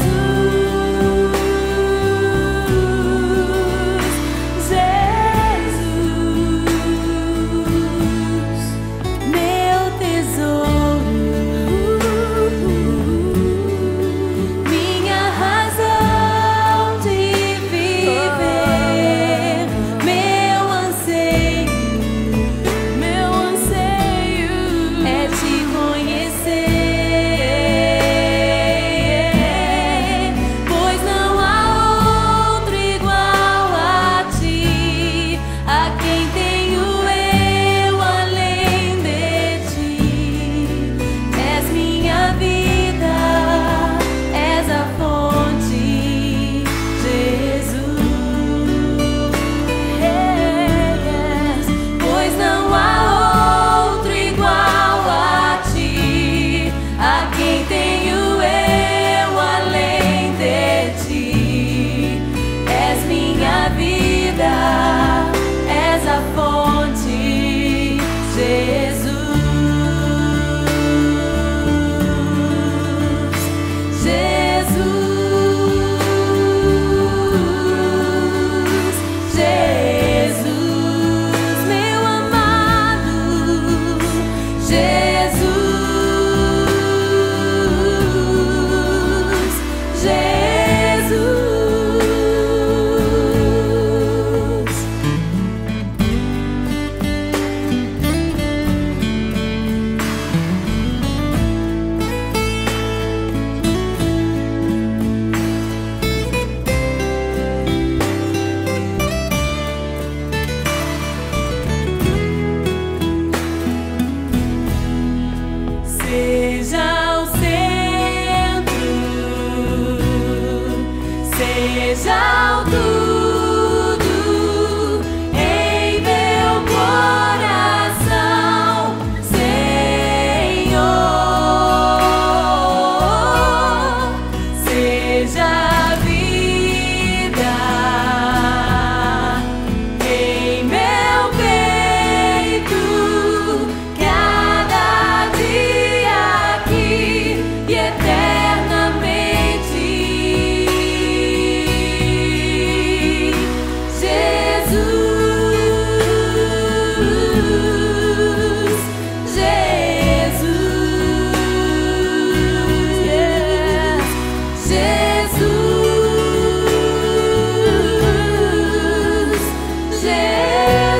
Jesus.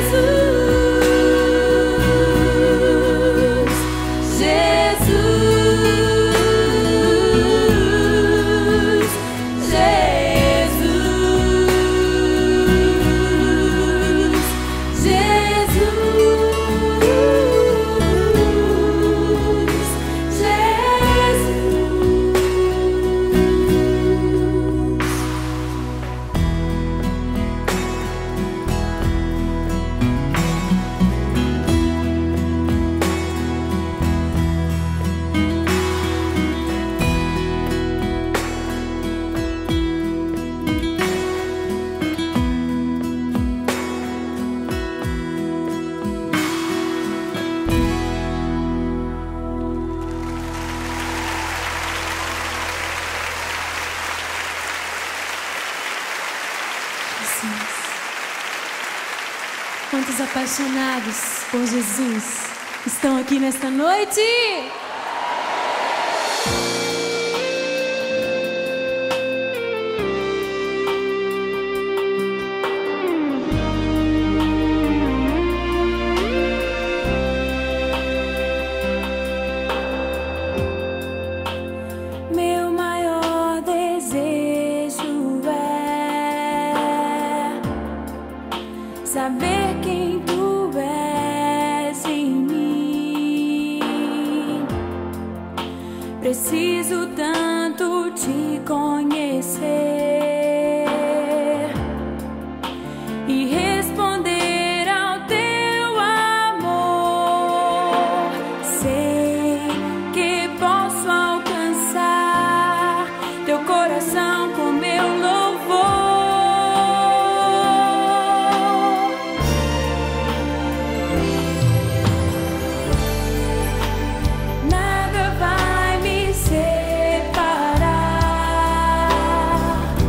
Quantos apaixonados por Jesus estão aqui nesta noite? Meu maior desejo é saber quem tu és em mim. Preciso tanto te conhecer e responder ao teu amor. Sei que posso alcançar teu coração com meu louvor. Nada vai me separar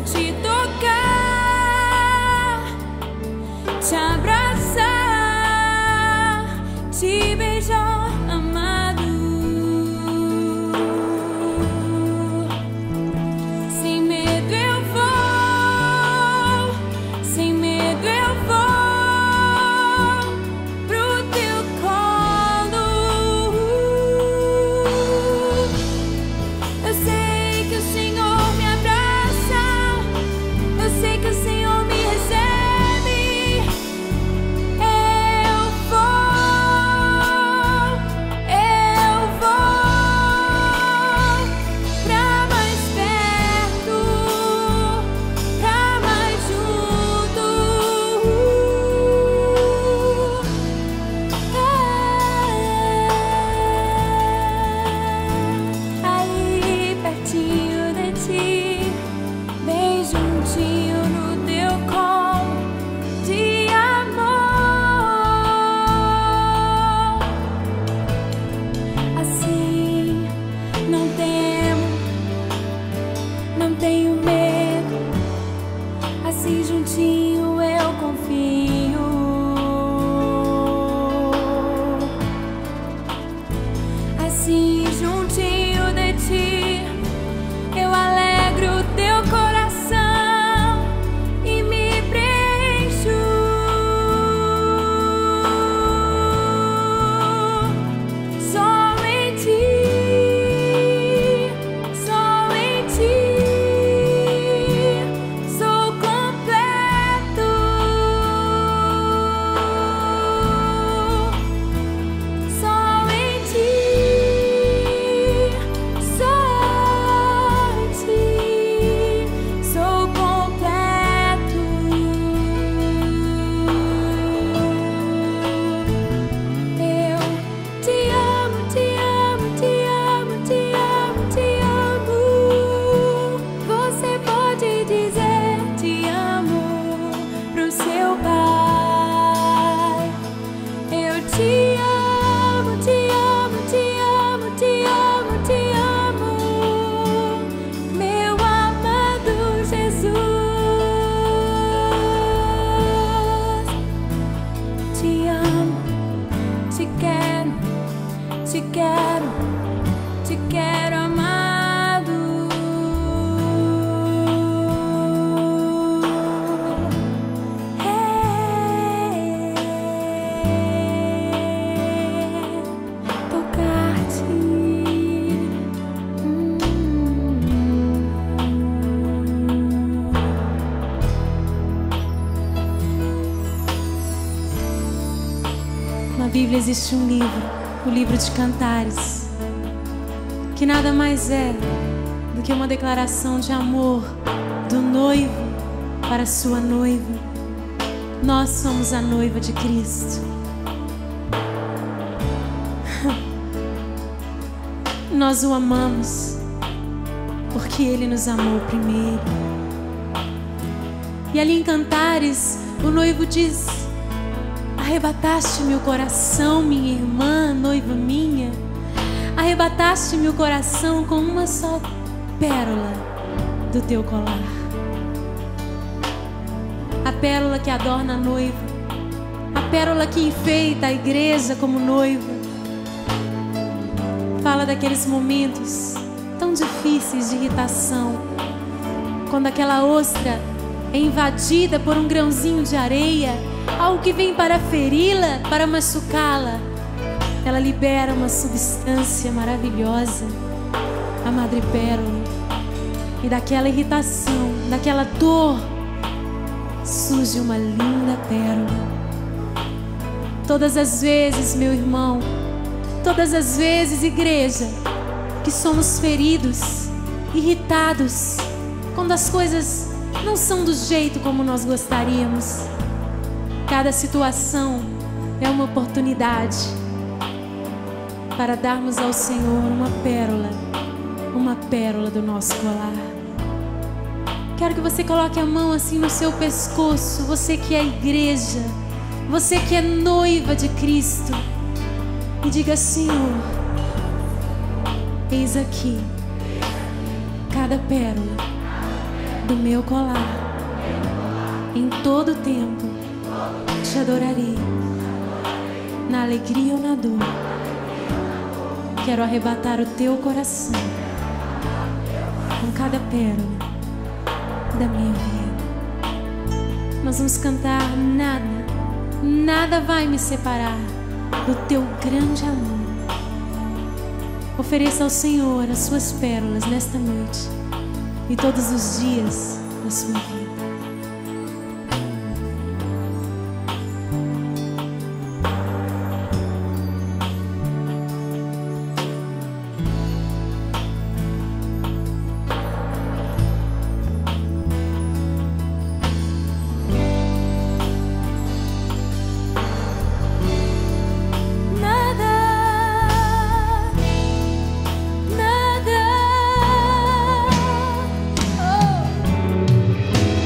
te tocar, te abraçar, te beijar, amado. Sem medo eu vou, sem medo eu vou pro teu colo. Eu sei que o Senhor me abraça, eu sei que o Senhor me recebe. Eu vou, eu vou pra mais perto, pra mais junto. Aí pertinho de ti, bem juntinho no teu colo de amor. Assim não temo, não tenho medo. Assim juntinho eu confio. Assim juntinho de ti, eu alegro o teu coração e me preencho. Só em ti, só em ti sou completo. Só em ti, só em ti sou completo. Eu te amo, te amo, te amo, te amo, te amo. Você pode dizer te amo pro seu pai. Eu te amo, te amo, te amo, te amo, te amo, meu amado Jesus. Te amo, te quero, te quero, te quero, amado. É tocar-te. Na Bíblia existe um livro, o livro de Cantares, que nada mais é do que uma declaração de amor do noivo para sua noiva. Nós somos a noiva de Cristo. Nós o amamos porque Ele nos amou primeiro. E ali em Cantares, o noivo diz: arrebataste-me o coração, minha irmã, noiva minha. Arrebataste-me o coração com uma só pérola do teu colar. A pérola que adorna a noiva, a pérola que enfeita a igreja como noiva. Fala daqueles momentos tão difíceis de irritação, quando aquela ostra é invadida por um grãozinho de areia, algo que vem para feri-la, para machucá-la. Ela libera uma substância maravilhosa, a madrepérola. E daquela irritação, daquela dor, surge uma linda pérola. Todas as vezes, meu irmão, todas as vezes, igreja, que somos feridos, irritados, quando as coisas não são do jeito como nós gostaríamos, cada situação é uma oportunidade para darmos ao Senhor uma pérola, uma pérola do nosso colar. Quero que você coloque a mão assim no seu pescoço, você que é igreja, você que é noiva de Cristo, e diga: Senhor, eis aqui cada pérola do meu colar. Em todo tempo te adorarei, na alegria ou na dor. Quero arrebatar o teu coração com cada pérola da minha vida. Nós vamos cantar: nada, nada vai me separar do teu grande amor. Ofereça ao Senhor as suas pérolas nesta noite e todos os dias da sua vida. Nada, nada, oh.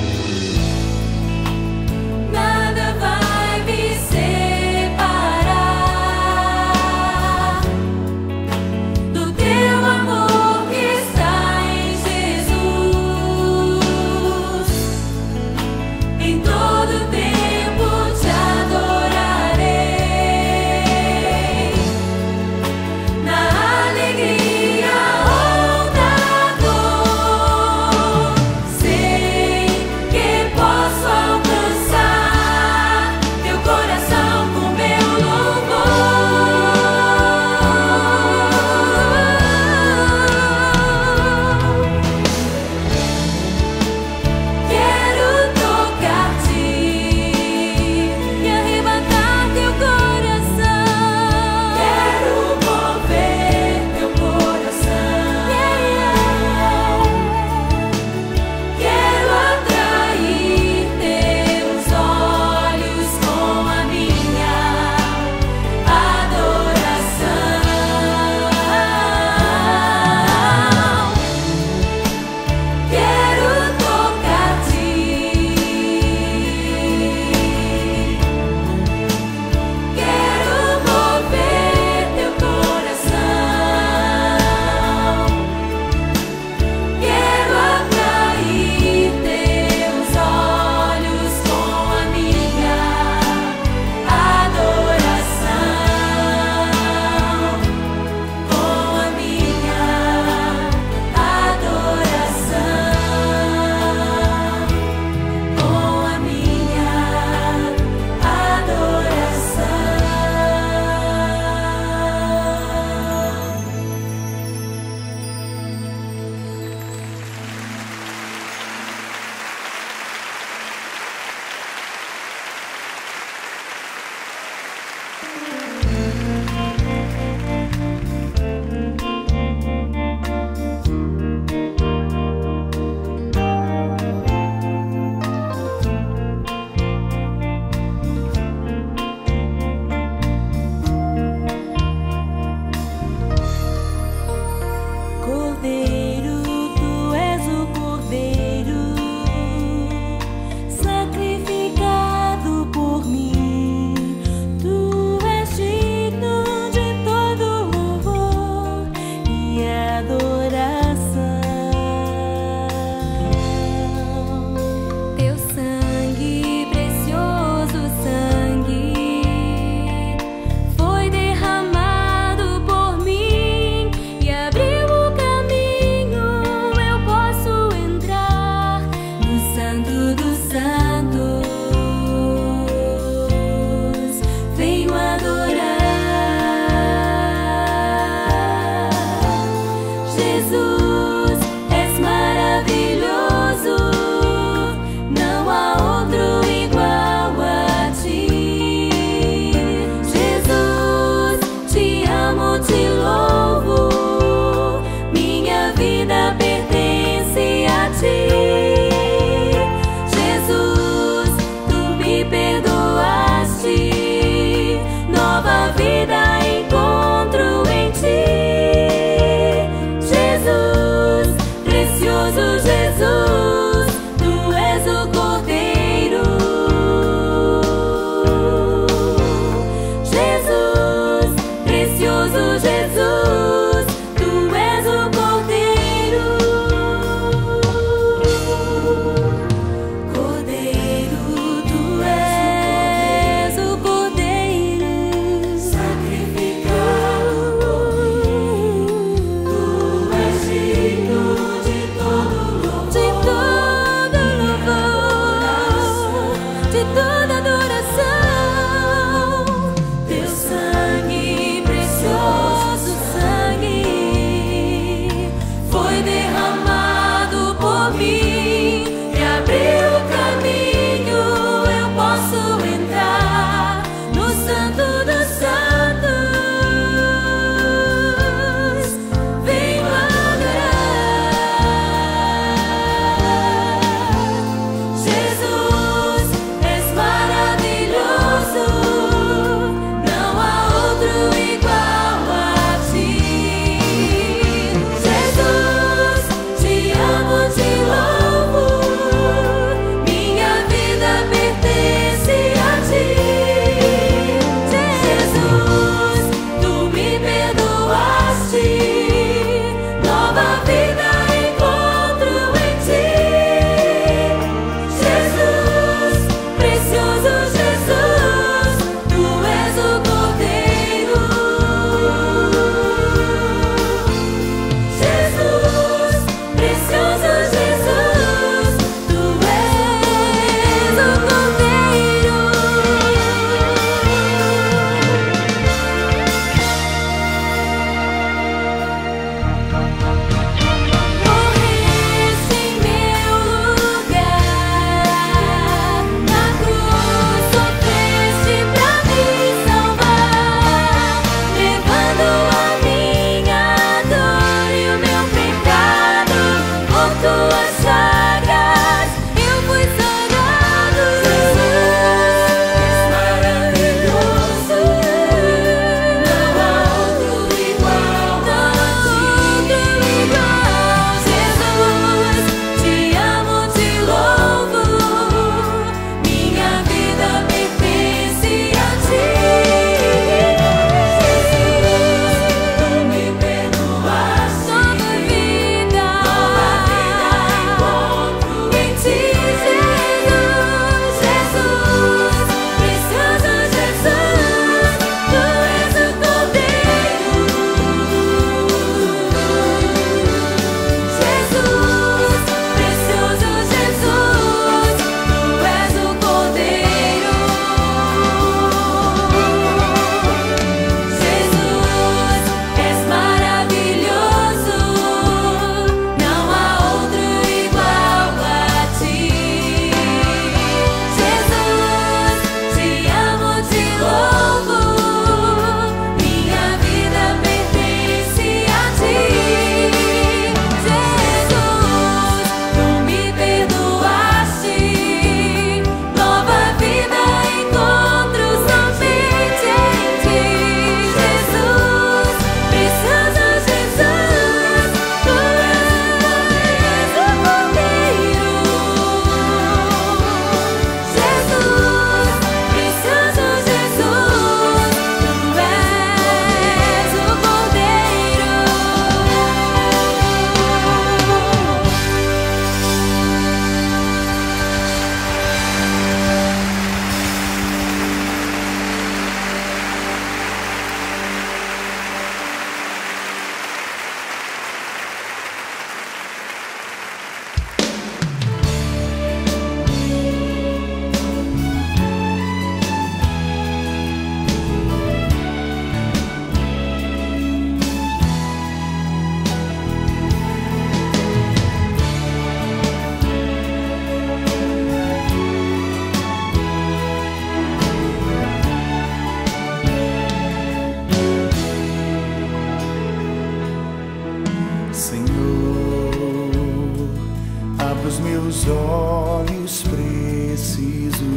teus olhos preciso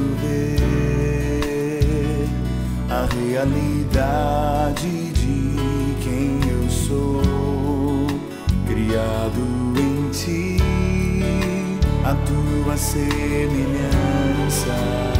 ver a realidade de quem eu sou, criado em ti, a tua semelhança.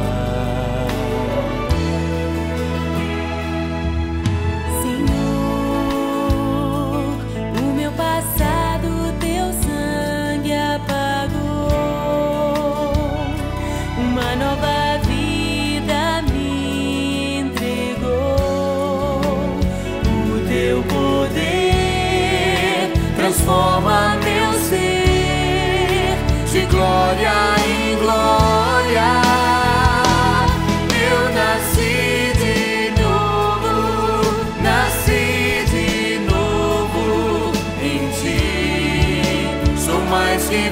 Transforma meu ser de glória em glória. Eu nasci de novo, nasci de novo em ti. Sou mais que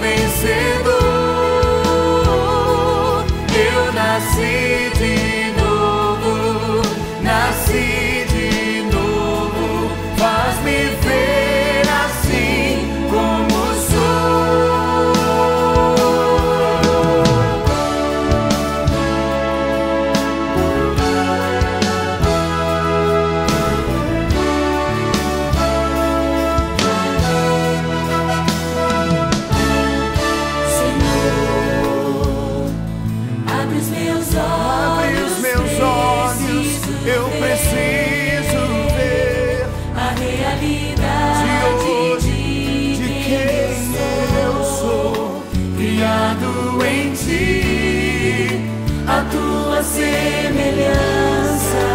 vencedor. Eu nasci de novo, nasci de novo. Faz-me ver a tua semelhança.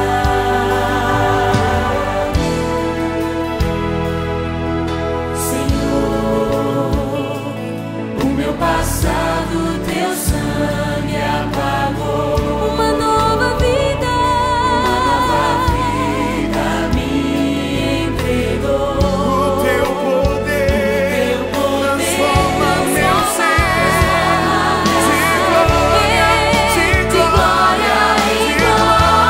Senhor, o meu passado teu sangue apagou. Uma nova vida, uma nova vida me entregou. O teu poder, o teu poder transforma meu ser. Glória em glória.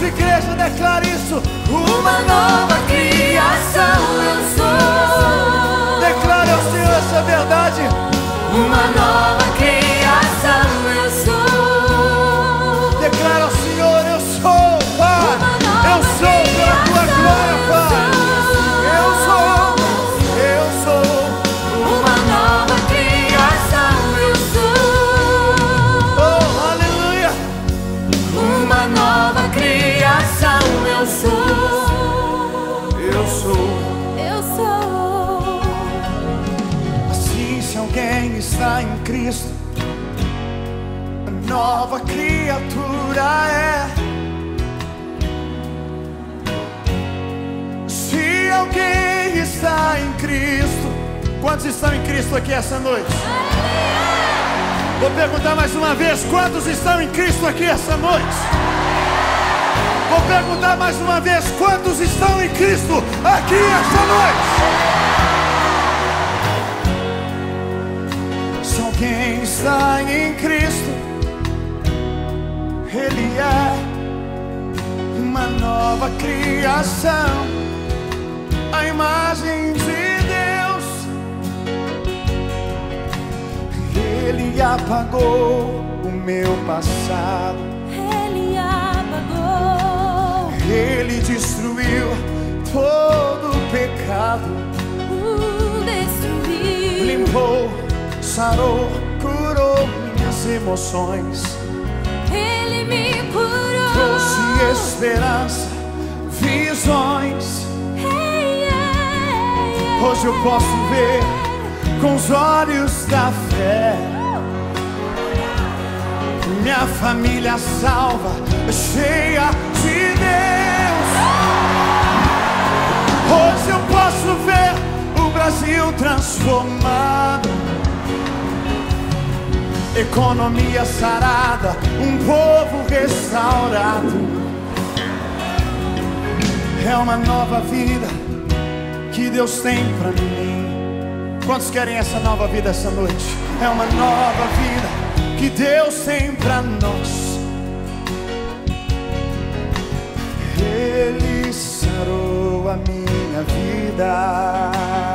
igreja, declara isso. Uma nova criação eu sou. Declare ao Senhor essa verdade. Uma nova criação eu sou. Declara ao Senhor, eu sou, Pai. Eu sou pela tua glória, Pai. Eu sou, eu sou. Uma nova criação eu sou. Oh, aleluia. Uma nova criação eu sou. Eu sou. Eu sou. Assim, se alguém está em Cristo, nova criatura é. Se alguém está em Cristo, quantos estão em Cristo aqui essa noite? Vou perguntar mais uma vez, quantos estão em Cristo aqui essa noite? Vou perguntar mais uma vez, quantos estão em Cristo aqui essa noite? Se alguém está em Cristo, Ele é uma nova criação, a imagem de Deus. Ele apagou o meu passado, Ele apagou, Ele destruiu todo o pecado, uh, destruiu, limpou, sarou, curou minhas emoções. Ele me curou, trouxe esperança, visões. Hey, yeah, yeah. Hoje eu posso ver com os olhos da fé. Minha família salva, cheia de Deus. Hoje eu posso ver o Brasil transformado, economia sarada, um povo restaurado. É uma nova vida que Deus tem pra mim. Quantos querem essa nova vida essa noite? É uma nova vida que Deus tem pra nós. Ele sarou a minha vida,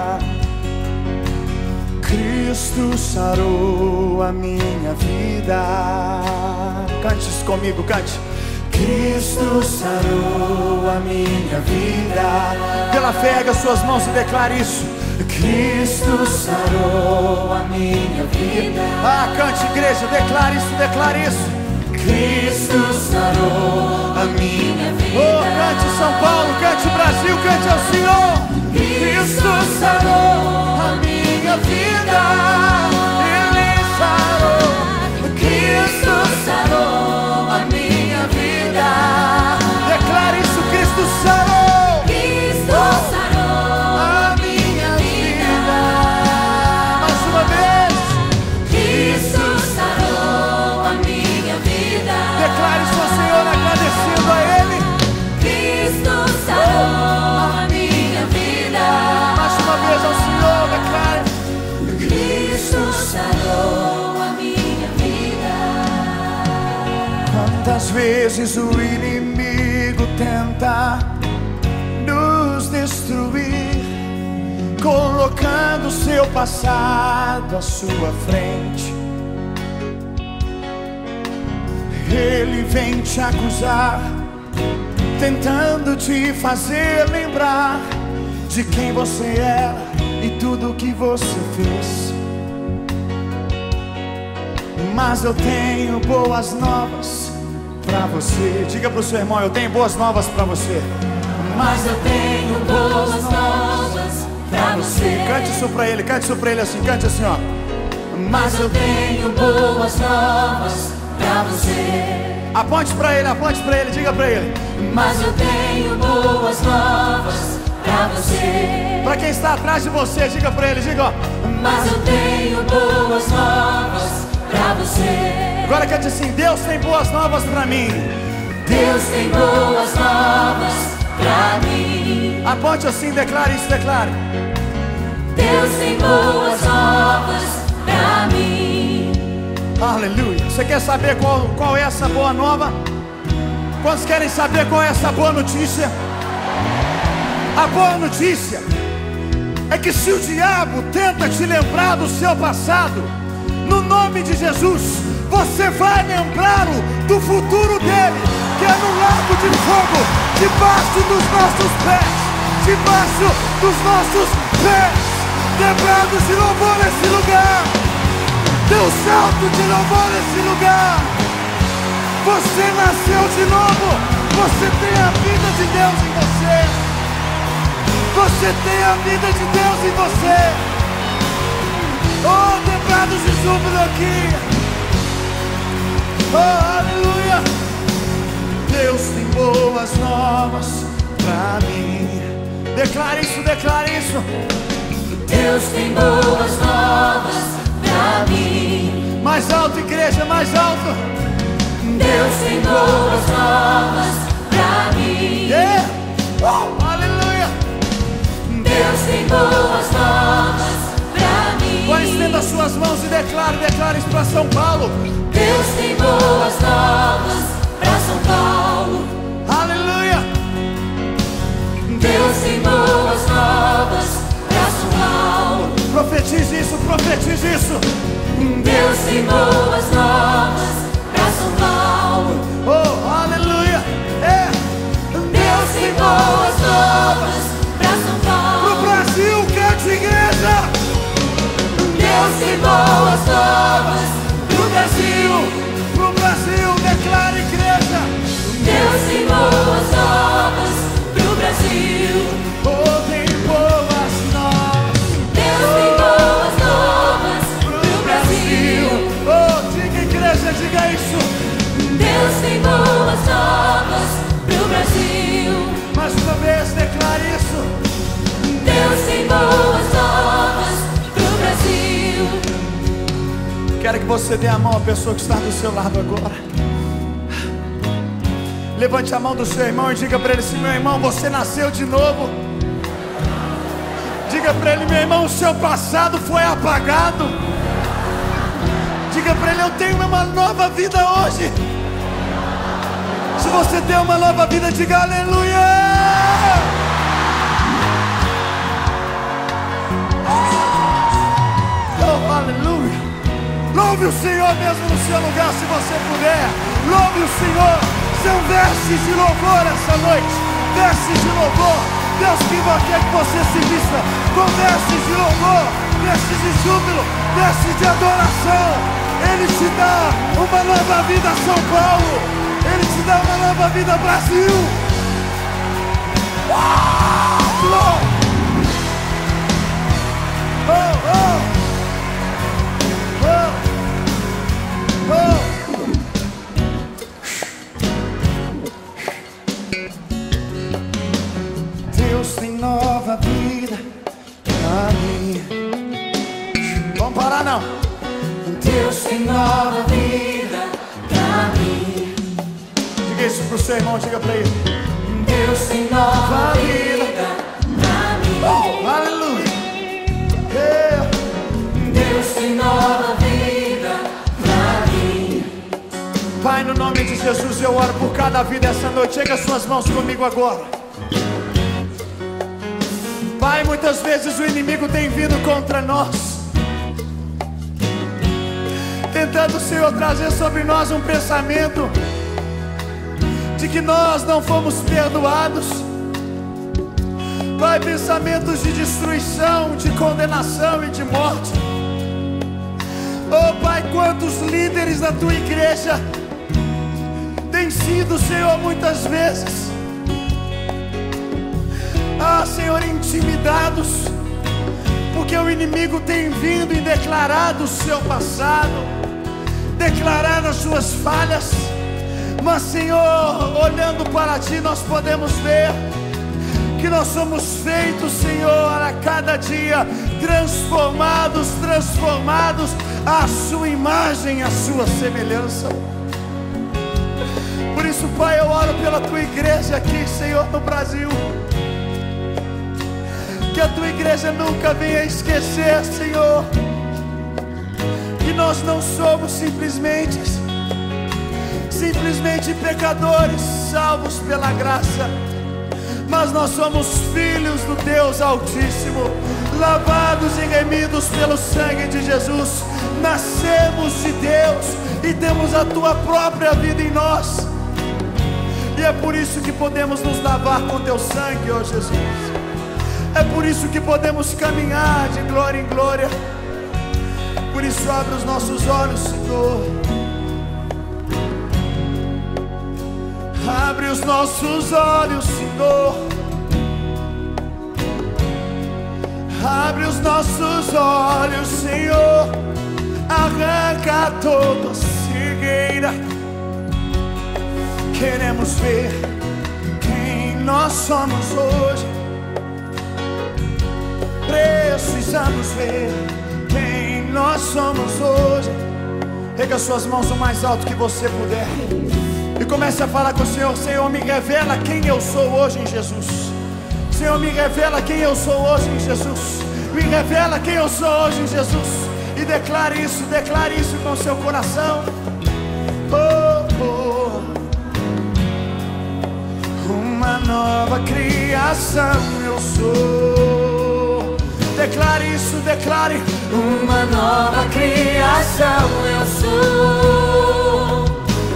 Cristo sarou a minha vida. Cante isso comigo, cante. Cristo sarou a minha vida. Pela fé, erga suas mãos e declare isso. Cristo sarou a minha vida. Ah, cante, igreja, declare isso, declare isso. Cristo sarou a minha vida. Oh, cante São Paulo, cante Brasil, cante ao Senhor. Cristo sarou a minha vida. Ele sarou. Cristo sarou a minha vida. Declare isso, Cristo sarou. Cristo sarou a minha vida. Mais uma vez. Cristo sarou a minha vida. Declare isso ao Senhor, agradecendo a Ele. Cristo sarou a minha vida. Mais uma vez ao Senhor, declare. Cristo sarou a minha vida. Quantas vezes o inimigo tenta nos destruir, colocando seu passado à sua frente. Ele vem te acusar, tentando te fazer lembrar de quem você era e tudo que você fez. Mas eu tenho boas novas pra você. Diga pro seu irmão, eu tenho boas novas pra você. Mas eu tenho boas novas pra você. Cante isso pra ele, cante isso pra ele assim, cante assim, ó. Mas eu tenho boas novas pra você. Aponte pra ele, aponte pra ele, diga pra ele. Mas eu tenho boas novas pra você. Pra quem está atrás de você, diga pra ele, diga, ó. Mas eu tenho boas novas pra você. Agora cante assim, Deus tem boas novas pra mim. Deus tem boas novas pra mim. Aponte assim, declare isso, declare. Deus tem boas novas pra mim. Aleluia. Você quer saber qual, qual é essa boa nova? Quantos querem saber qual é essa boa notícia? A boa notícia é que se o diabo tenta te lembrar do seu passado, no nome de Jesus, você vai lembrá-lo do futuro dele, que é no lago de fogo, debaixo dos nossos pés, debaixo dos nossos pés. Lembrados de louvor nesse lugar, dê um salto de louvor nesse lugar. Você nasceu de novo, você tem a vida de Deus em você. Você tem a vida de Deus em você. Oh, lembrados de júbilo aqui. Oh, aleluia. Deus tem boas novas pra mim. Declare isso, declare isso. Deus tem boas novas pra mim. Mais alto, igreja, mais alto. Deus tem boas novas pra mim. Yeah. Oh, aleluia. Deus tem boas novas pra mim. Agora estenda as suas mãos e declare, declare isso pra São Paulo. Deus tem boas novas pra São Paulo. Aleluia. Deus tem boas novas pra São Paulo. Profetize isso, profetize isso. Deus tem boas novas pra São Paulo. Oh, aleluia. É. Deus tem boas novas pra São Paulo. Pro Brasil, cante, igreja. Deus tem boas novas pro Brasil. Pro Brasil, declare, igreja. Deus tem boas novas pro Brasil. Oh, tem boas novas. Deus tem boas novas pro Brasil. Oh, diga, igreja, diga isso. Deus tem boas novas pro Brasil. Mais uma vez, declare isso. Deus tem boas novas pro Brasil. Quero que você dê a mão à pessoa que está do seu lado agora. Levante a mão do seu irmão e diga para ele assim: meu irmão, você nasceu de novo. Diga para ele: meu irmão, o seu passado foi apagado. Diga para ele: eu tenho uma nova vida hoje. Se você tem uma nova vida, diga aleluia. Oh, aleluia. Louve o Senhor mesmo no seu lugar, se você puder. Louve o Senhor. São vestes de louvor essa noite. Vestes de louvor. Deus que quer que você se vista com vestes de louvor, vestes de júbilo, vestes de adoração. Ele te dá uma nova vida, São Paulo. Ele te dá uma nova vida, Brasil. Oh, oh, oh, oh. Deus tem nova vida pra mim. Vamos parar não. Deus tem nova vida pra mim. Diga isso pro seu irmão, diga pra ele. Deus tem nova vida pra mim. Oh, aleluia. Yeah. Deus tem nova vida pra mim. Pai, no nome de Jesus eu oro por cada vida essa noite. Chega as suas mãos comigo agora. Pai, muitas vezes o inimigo tem vindo contra nós, tentando, Senhor, trazer sobre nós um pensamento de que nós não fomos perdoados. Pai, pensamentos de destruição, de condenação e de morte. Oh Pai, quantos líderes da Tua igreja têm sido, Senhor, muitas vezes, ah, Senhor, intimidados, porque o inimigo tem vindo e declarado o seu passado, declarado as suas falhas. Mas, Senhor, olhando para Ti, nós podemos ver que nós somos feitos, Senhor, a cada dia transformados, transformados à Sua imagem, à Sua semelhança. Por isso, Pai, eu oro pela Tua igreja aqui, Senhor, no Brasil. Que a Tua igreja nunca venha esquecer, Senhor, que nós não somos simplesmente simplesmente pecadores salvos pela graça, mas nós somos filhos do Deus Altíssimo, lavados e remidos pelo sangue de Jesus. Nascemos de Deus e temos a tua própria vida em nós, e é por isso que podemos nos lavar com teu sangue, ó Jesus. É por isso que podemos caminhar de glória em glória. Por isso abre os nossos olhos, Senhor. Abre os nossos olhos, Senhor. Abre os nossos olhos, Senhor. Arranca toda cegueira. Queremos ver quem nós somos hoje. Precisamos ver quem nós somos hoje. Pega suas mãos o mais alto que você puder e comece a falar com o Senhor. Senhor, me revela quem eu sou hoje em Jesus. Senhor, me revela quem eu sou hoje em Jesus. Me revela quem eu sou hoje em Jesus. E declare isso, declare isso com o seu coração. Oh, oh. Uma nova criação eu sou. Declare isso, declare. Uma nova criação eu sou.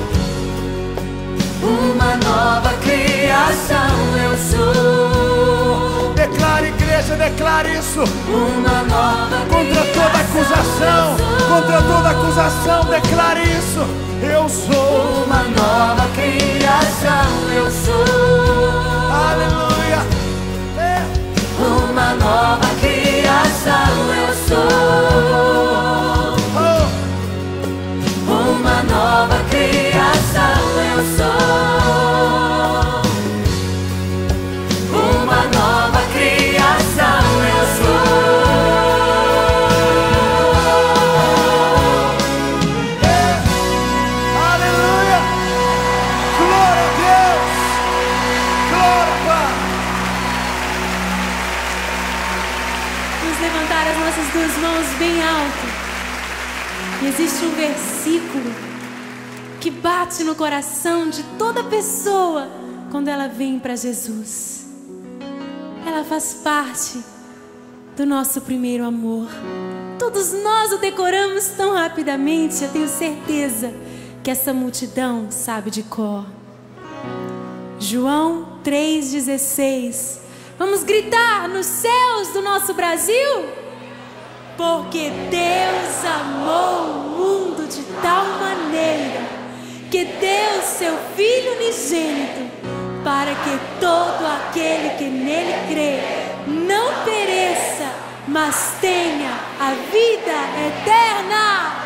Uma nova criação eu sou. Declare, igreja, declare isso. Uma nova contra toda acusação, contra toda acusação, declare isso. Eu sou uma nova criação, eu sou. Aleluia. É. Uma nova criação, eu sou. Oh. Uma nova criação, eu sou. Uma nova criação, eu sou. É. Aleluia. Glória a Deus. Glória, Pai. Vamos levantar as nossas duas mãos bem alto. E existe um versículo que bate no coração de toda pessoa quando ela vem para Jesus. Ela faz parte do nosso primeiro amor. Todos nós o decoramos tão rapidamente, eu tenho certeza que essa multidão sabe de cor. João três dezesseis. Vamos gritar nos céus do nosso Brasil? Porque Deus amou o mundo de tal maneira que deu seu Filho unigênito, para que todo aquele que nele crê não pereça, mas tenha a vida eterna.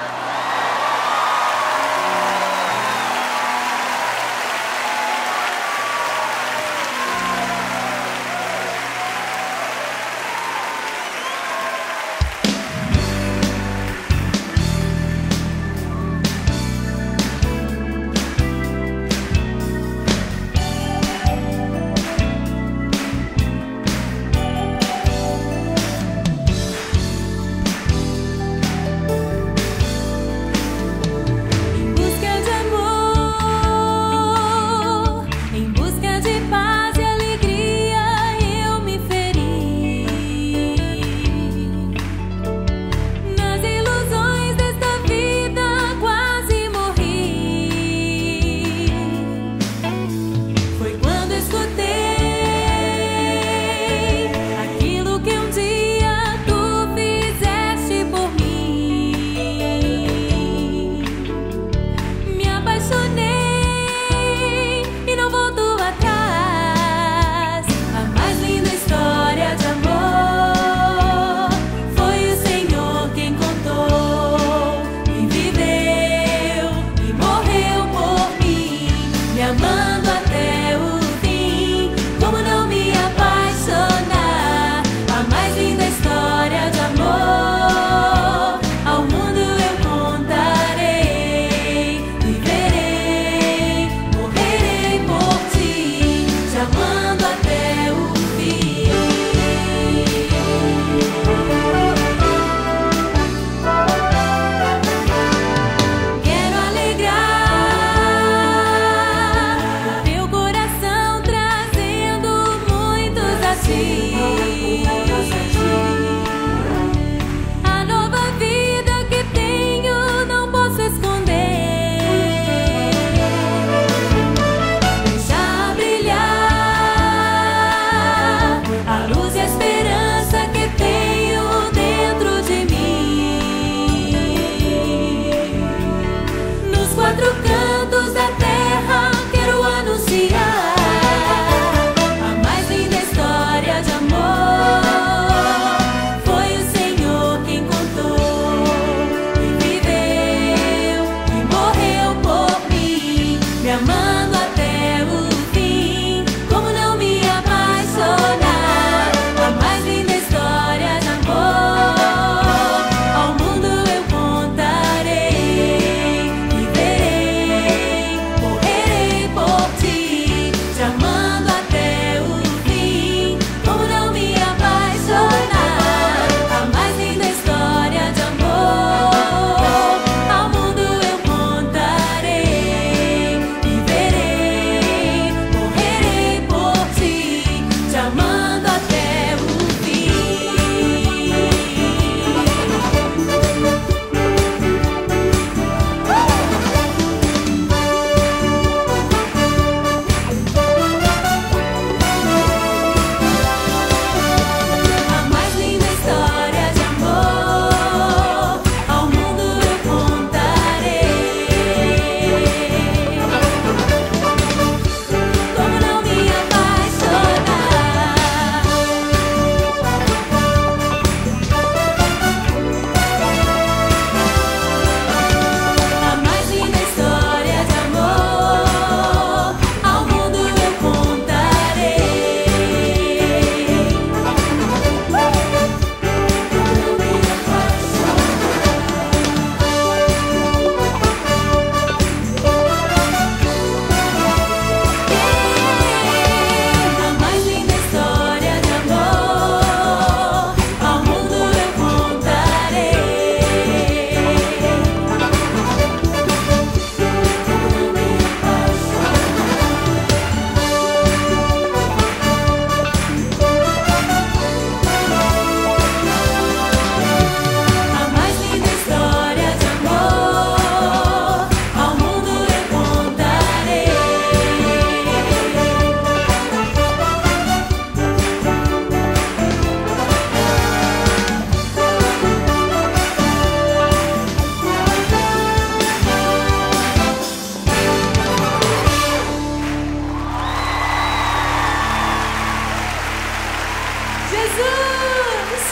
Jesus!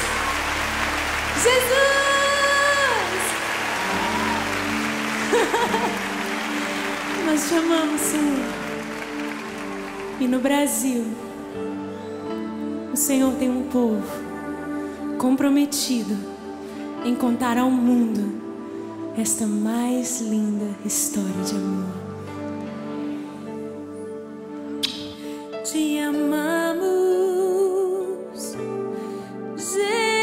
Jesus! Nós te amamos, Senhor. E no Brasil, o Senhor tem um povo comprometido em contar ao mundo esta mais linda história de amor. Te amamos, Jesus.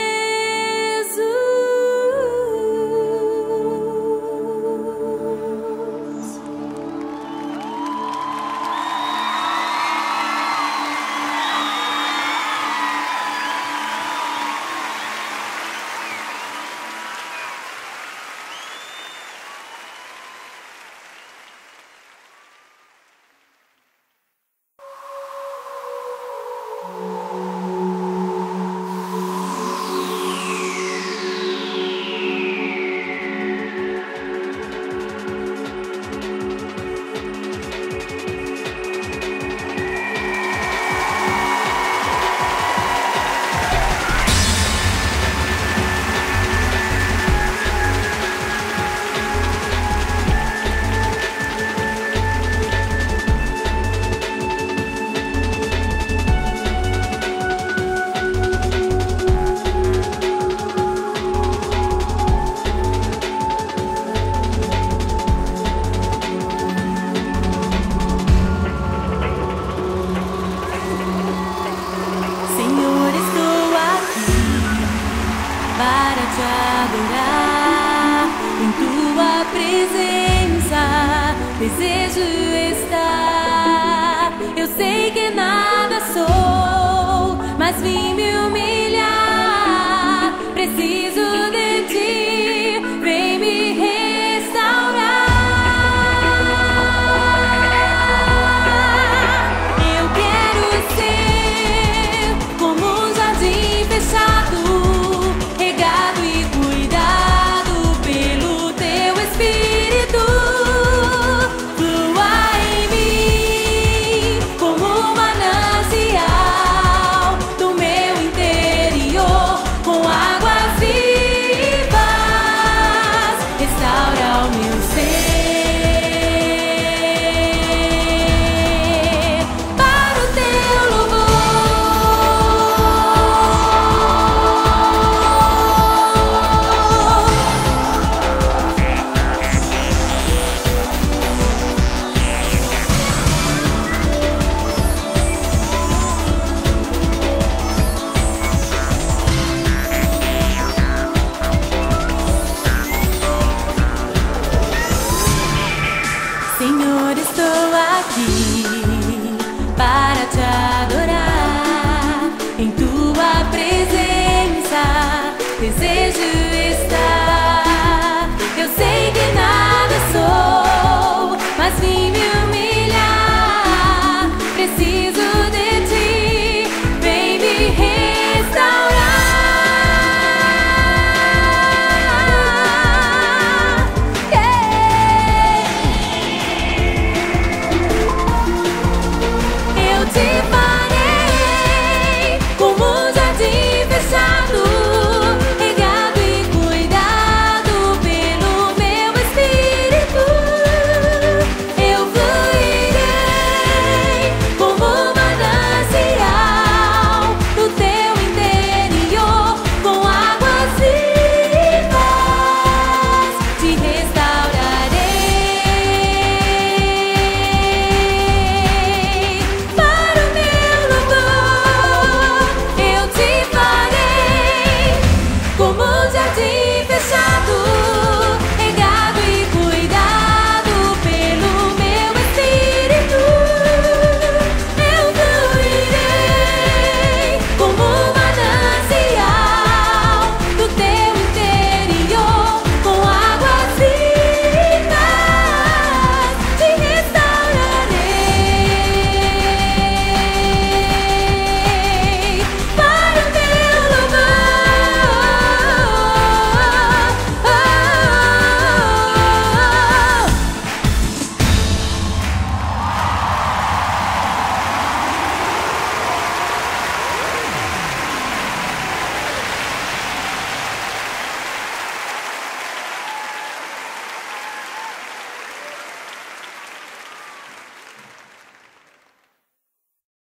Desejo estar. Eu sei que nada sou, mas vim me humilhar. Preciso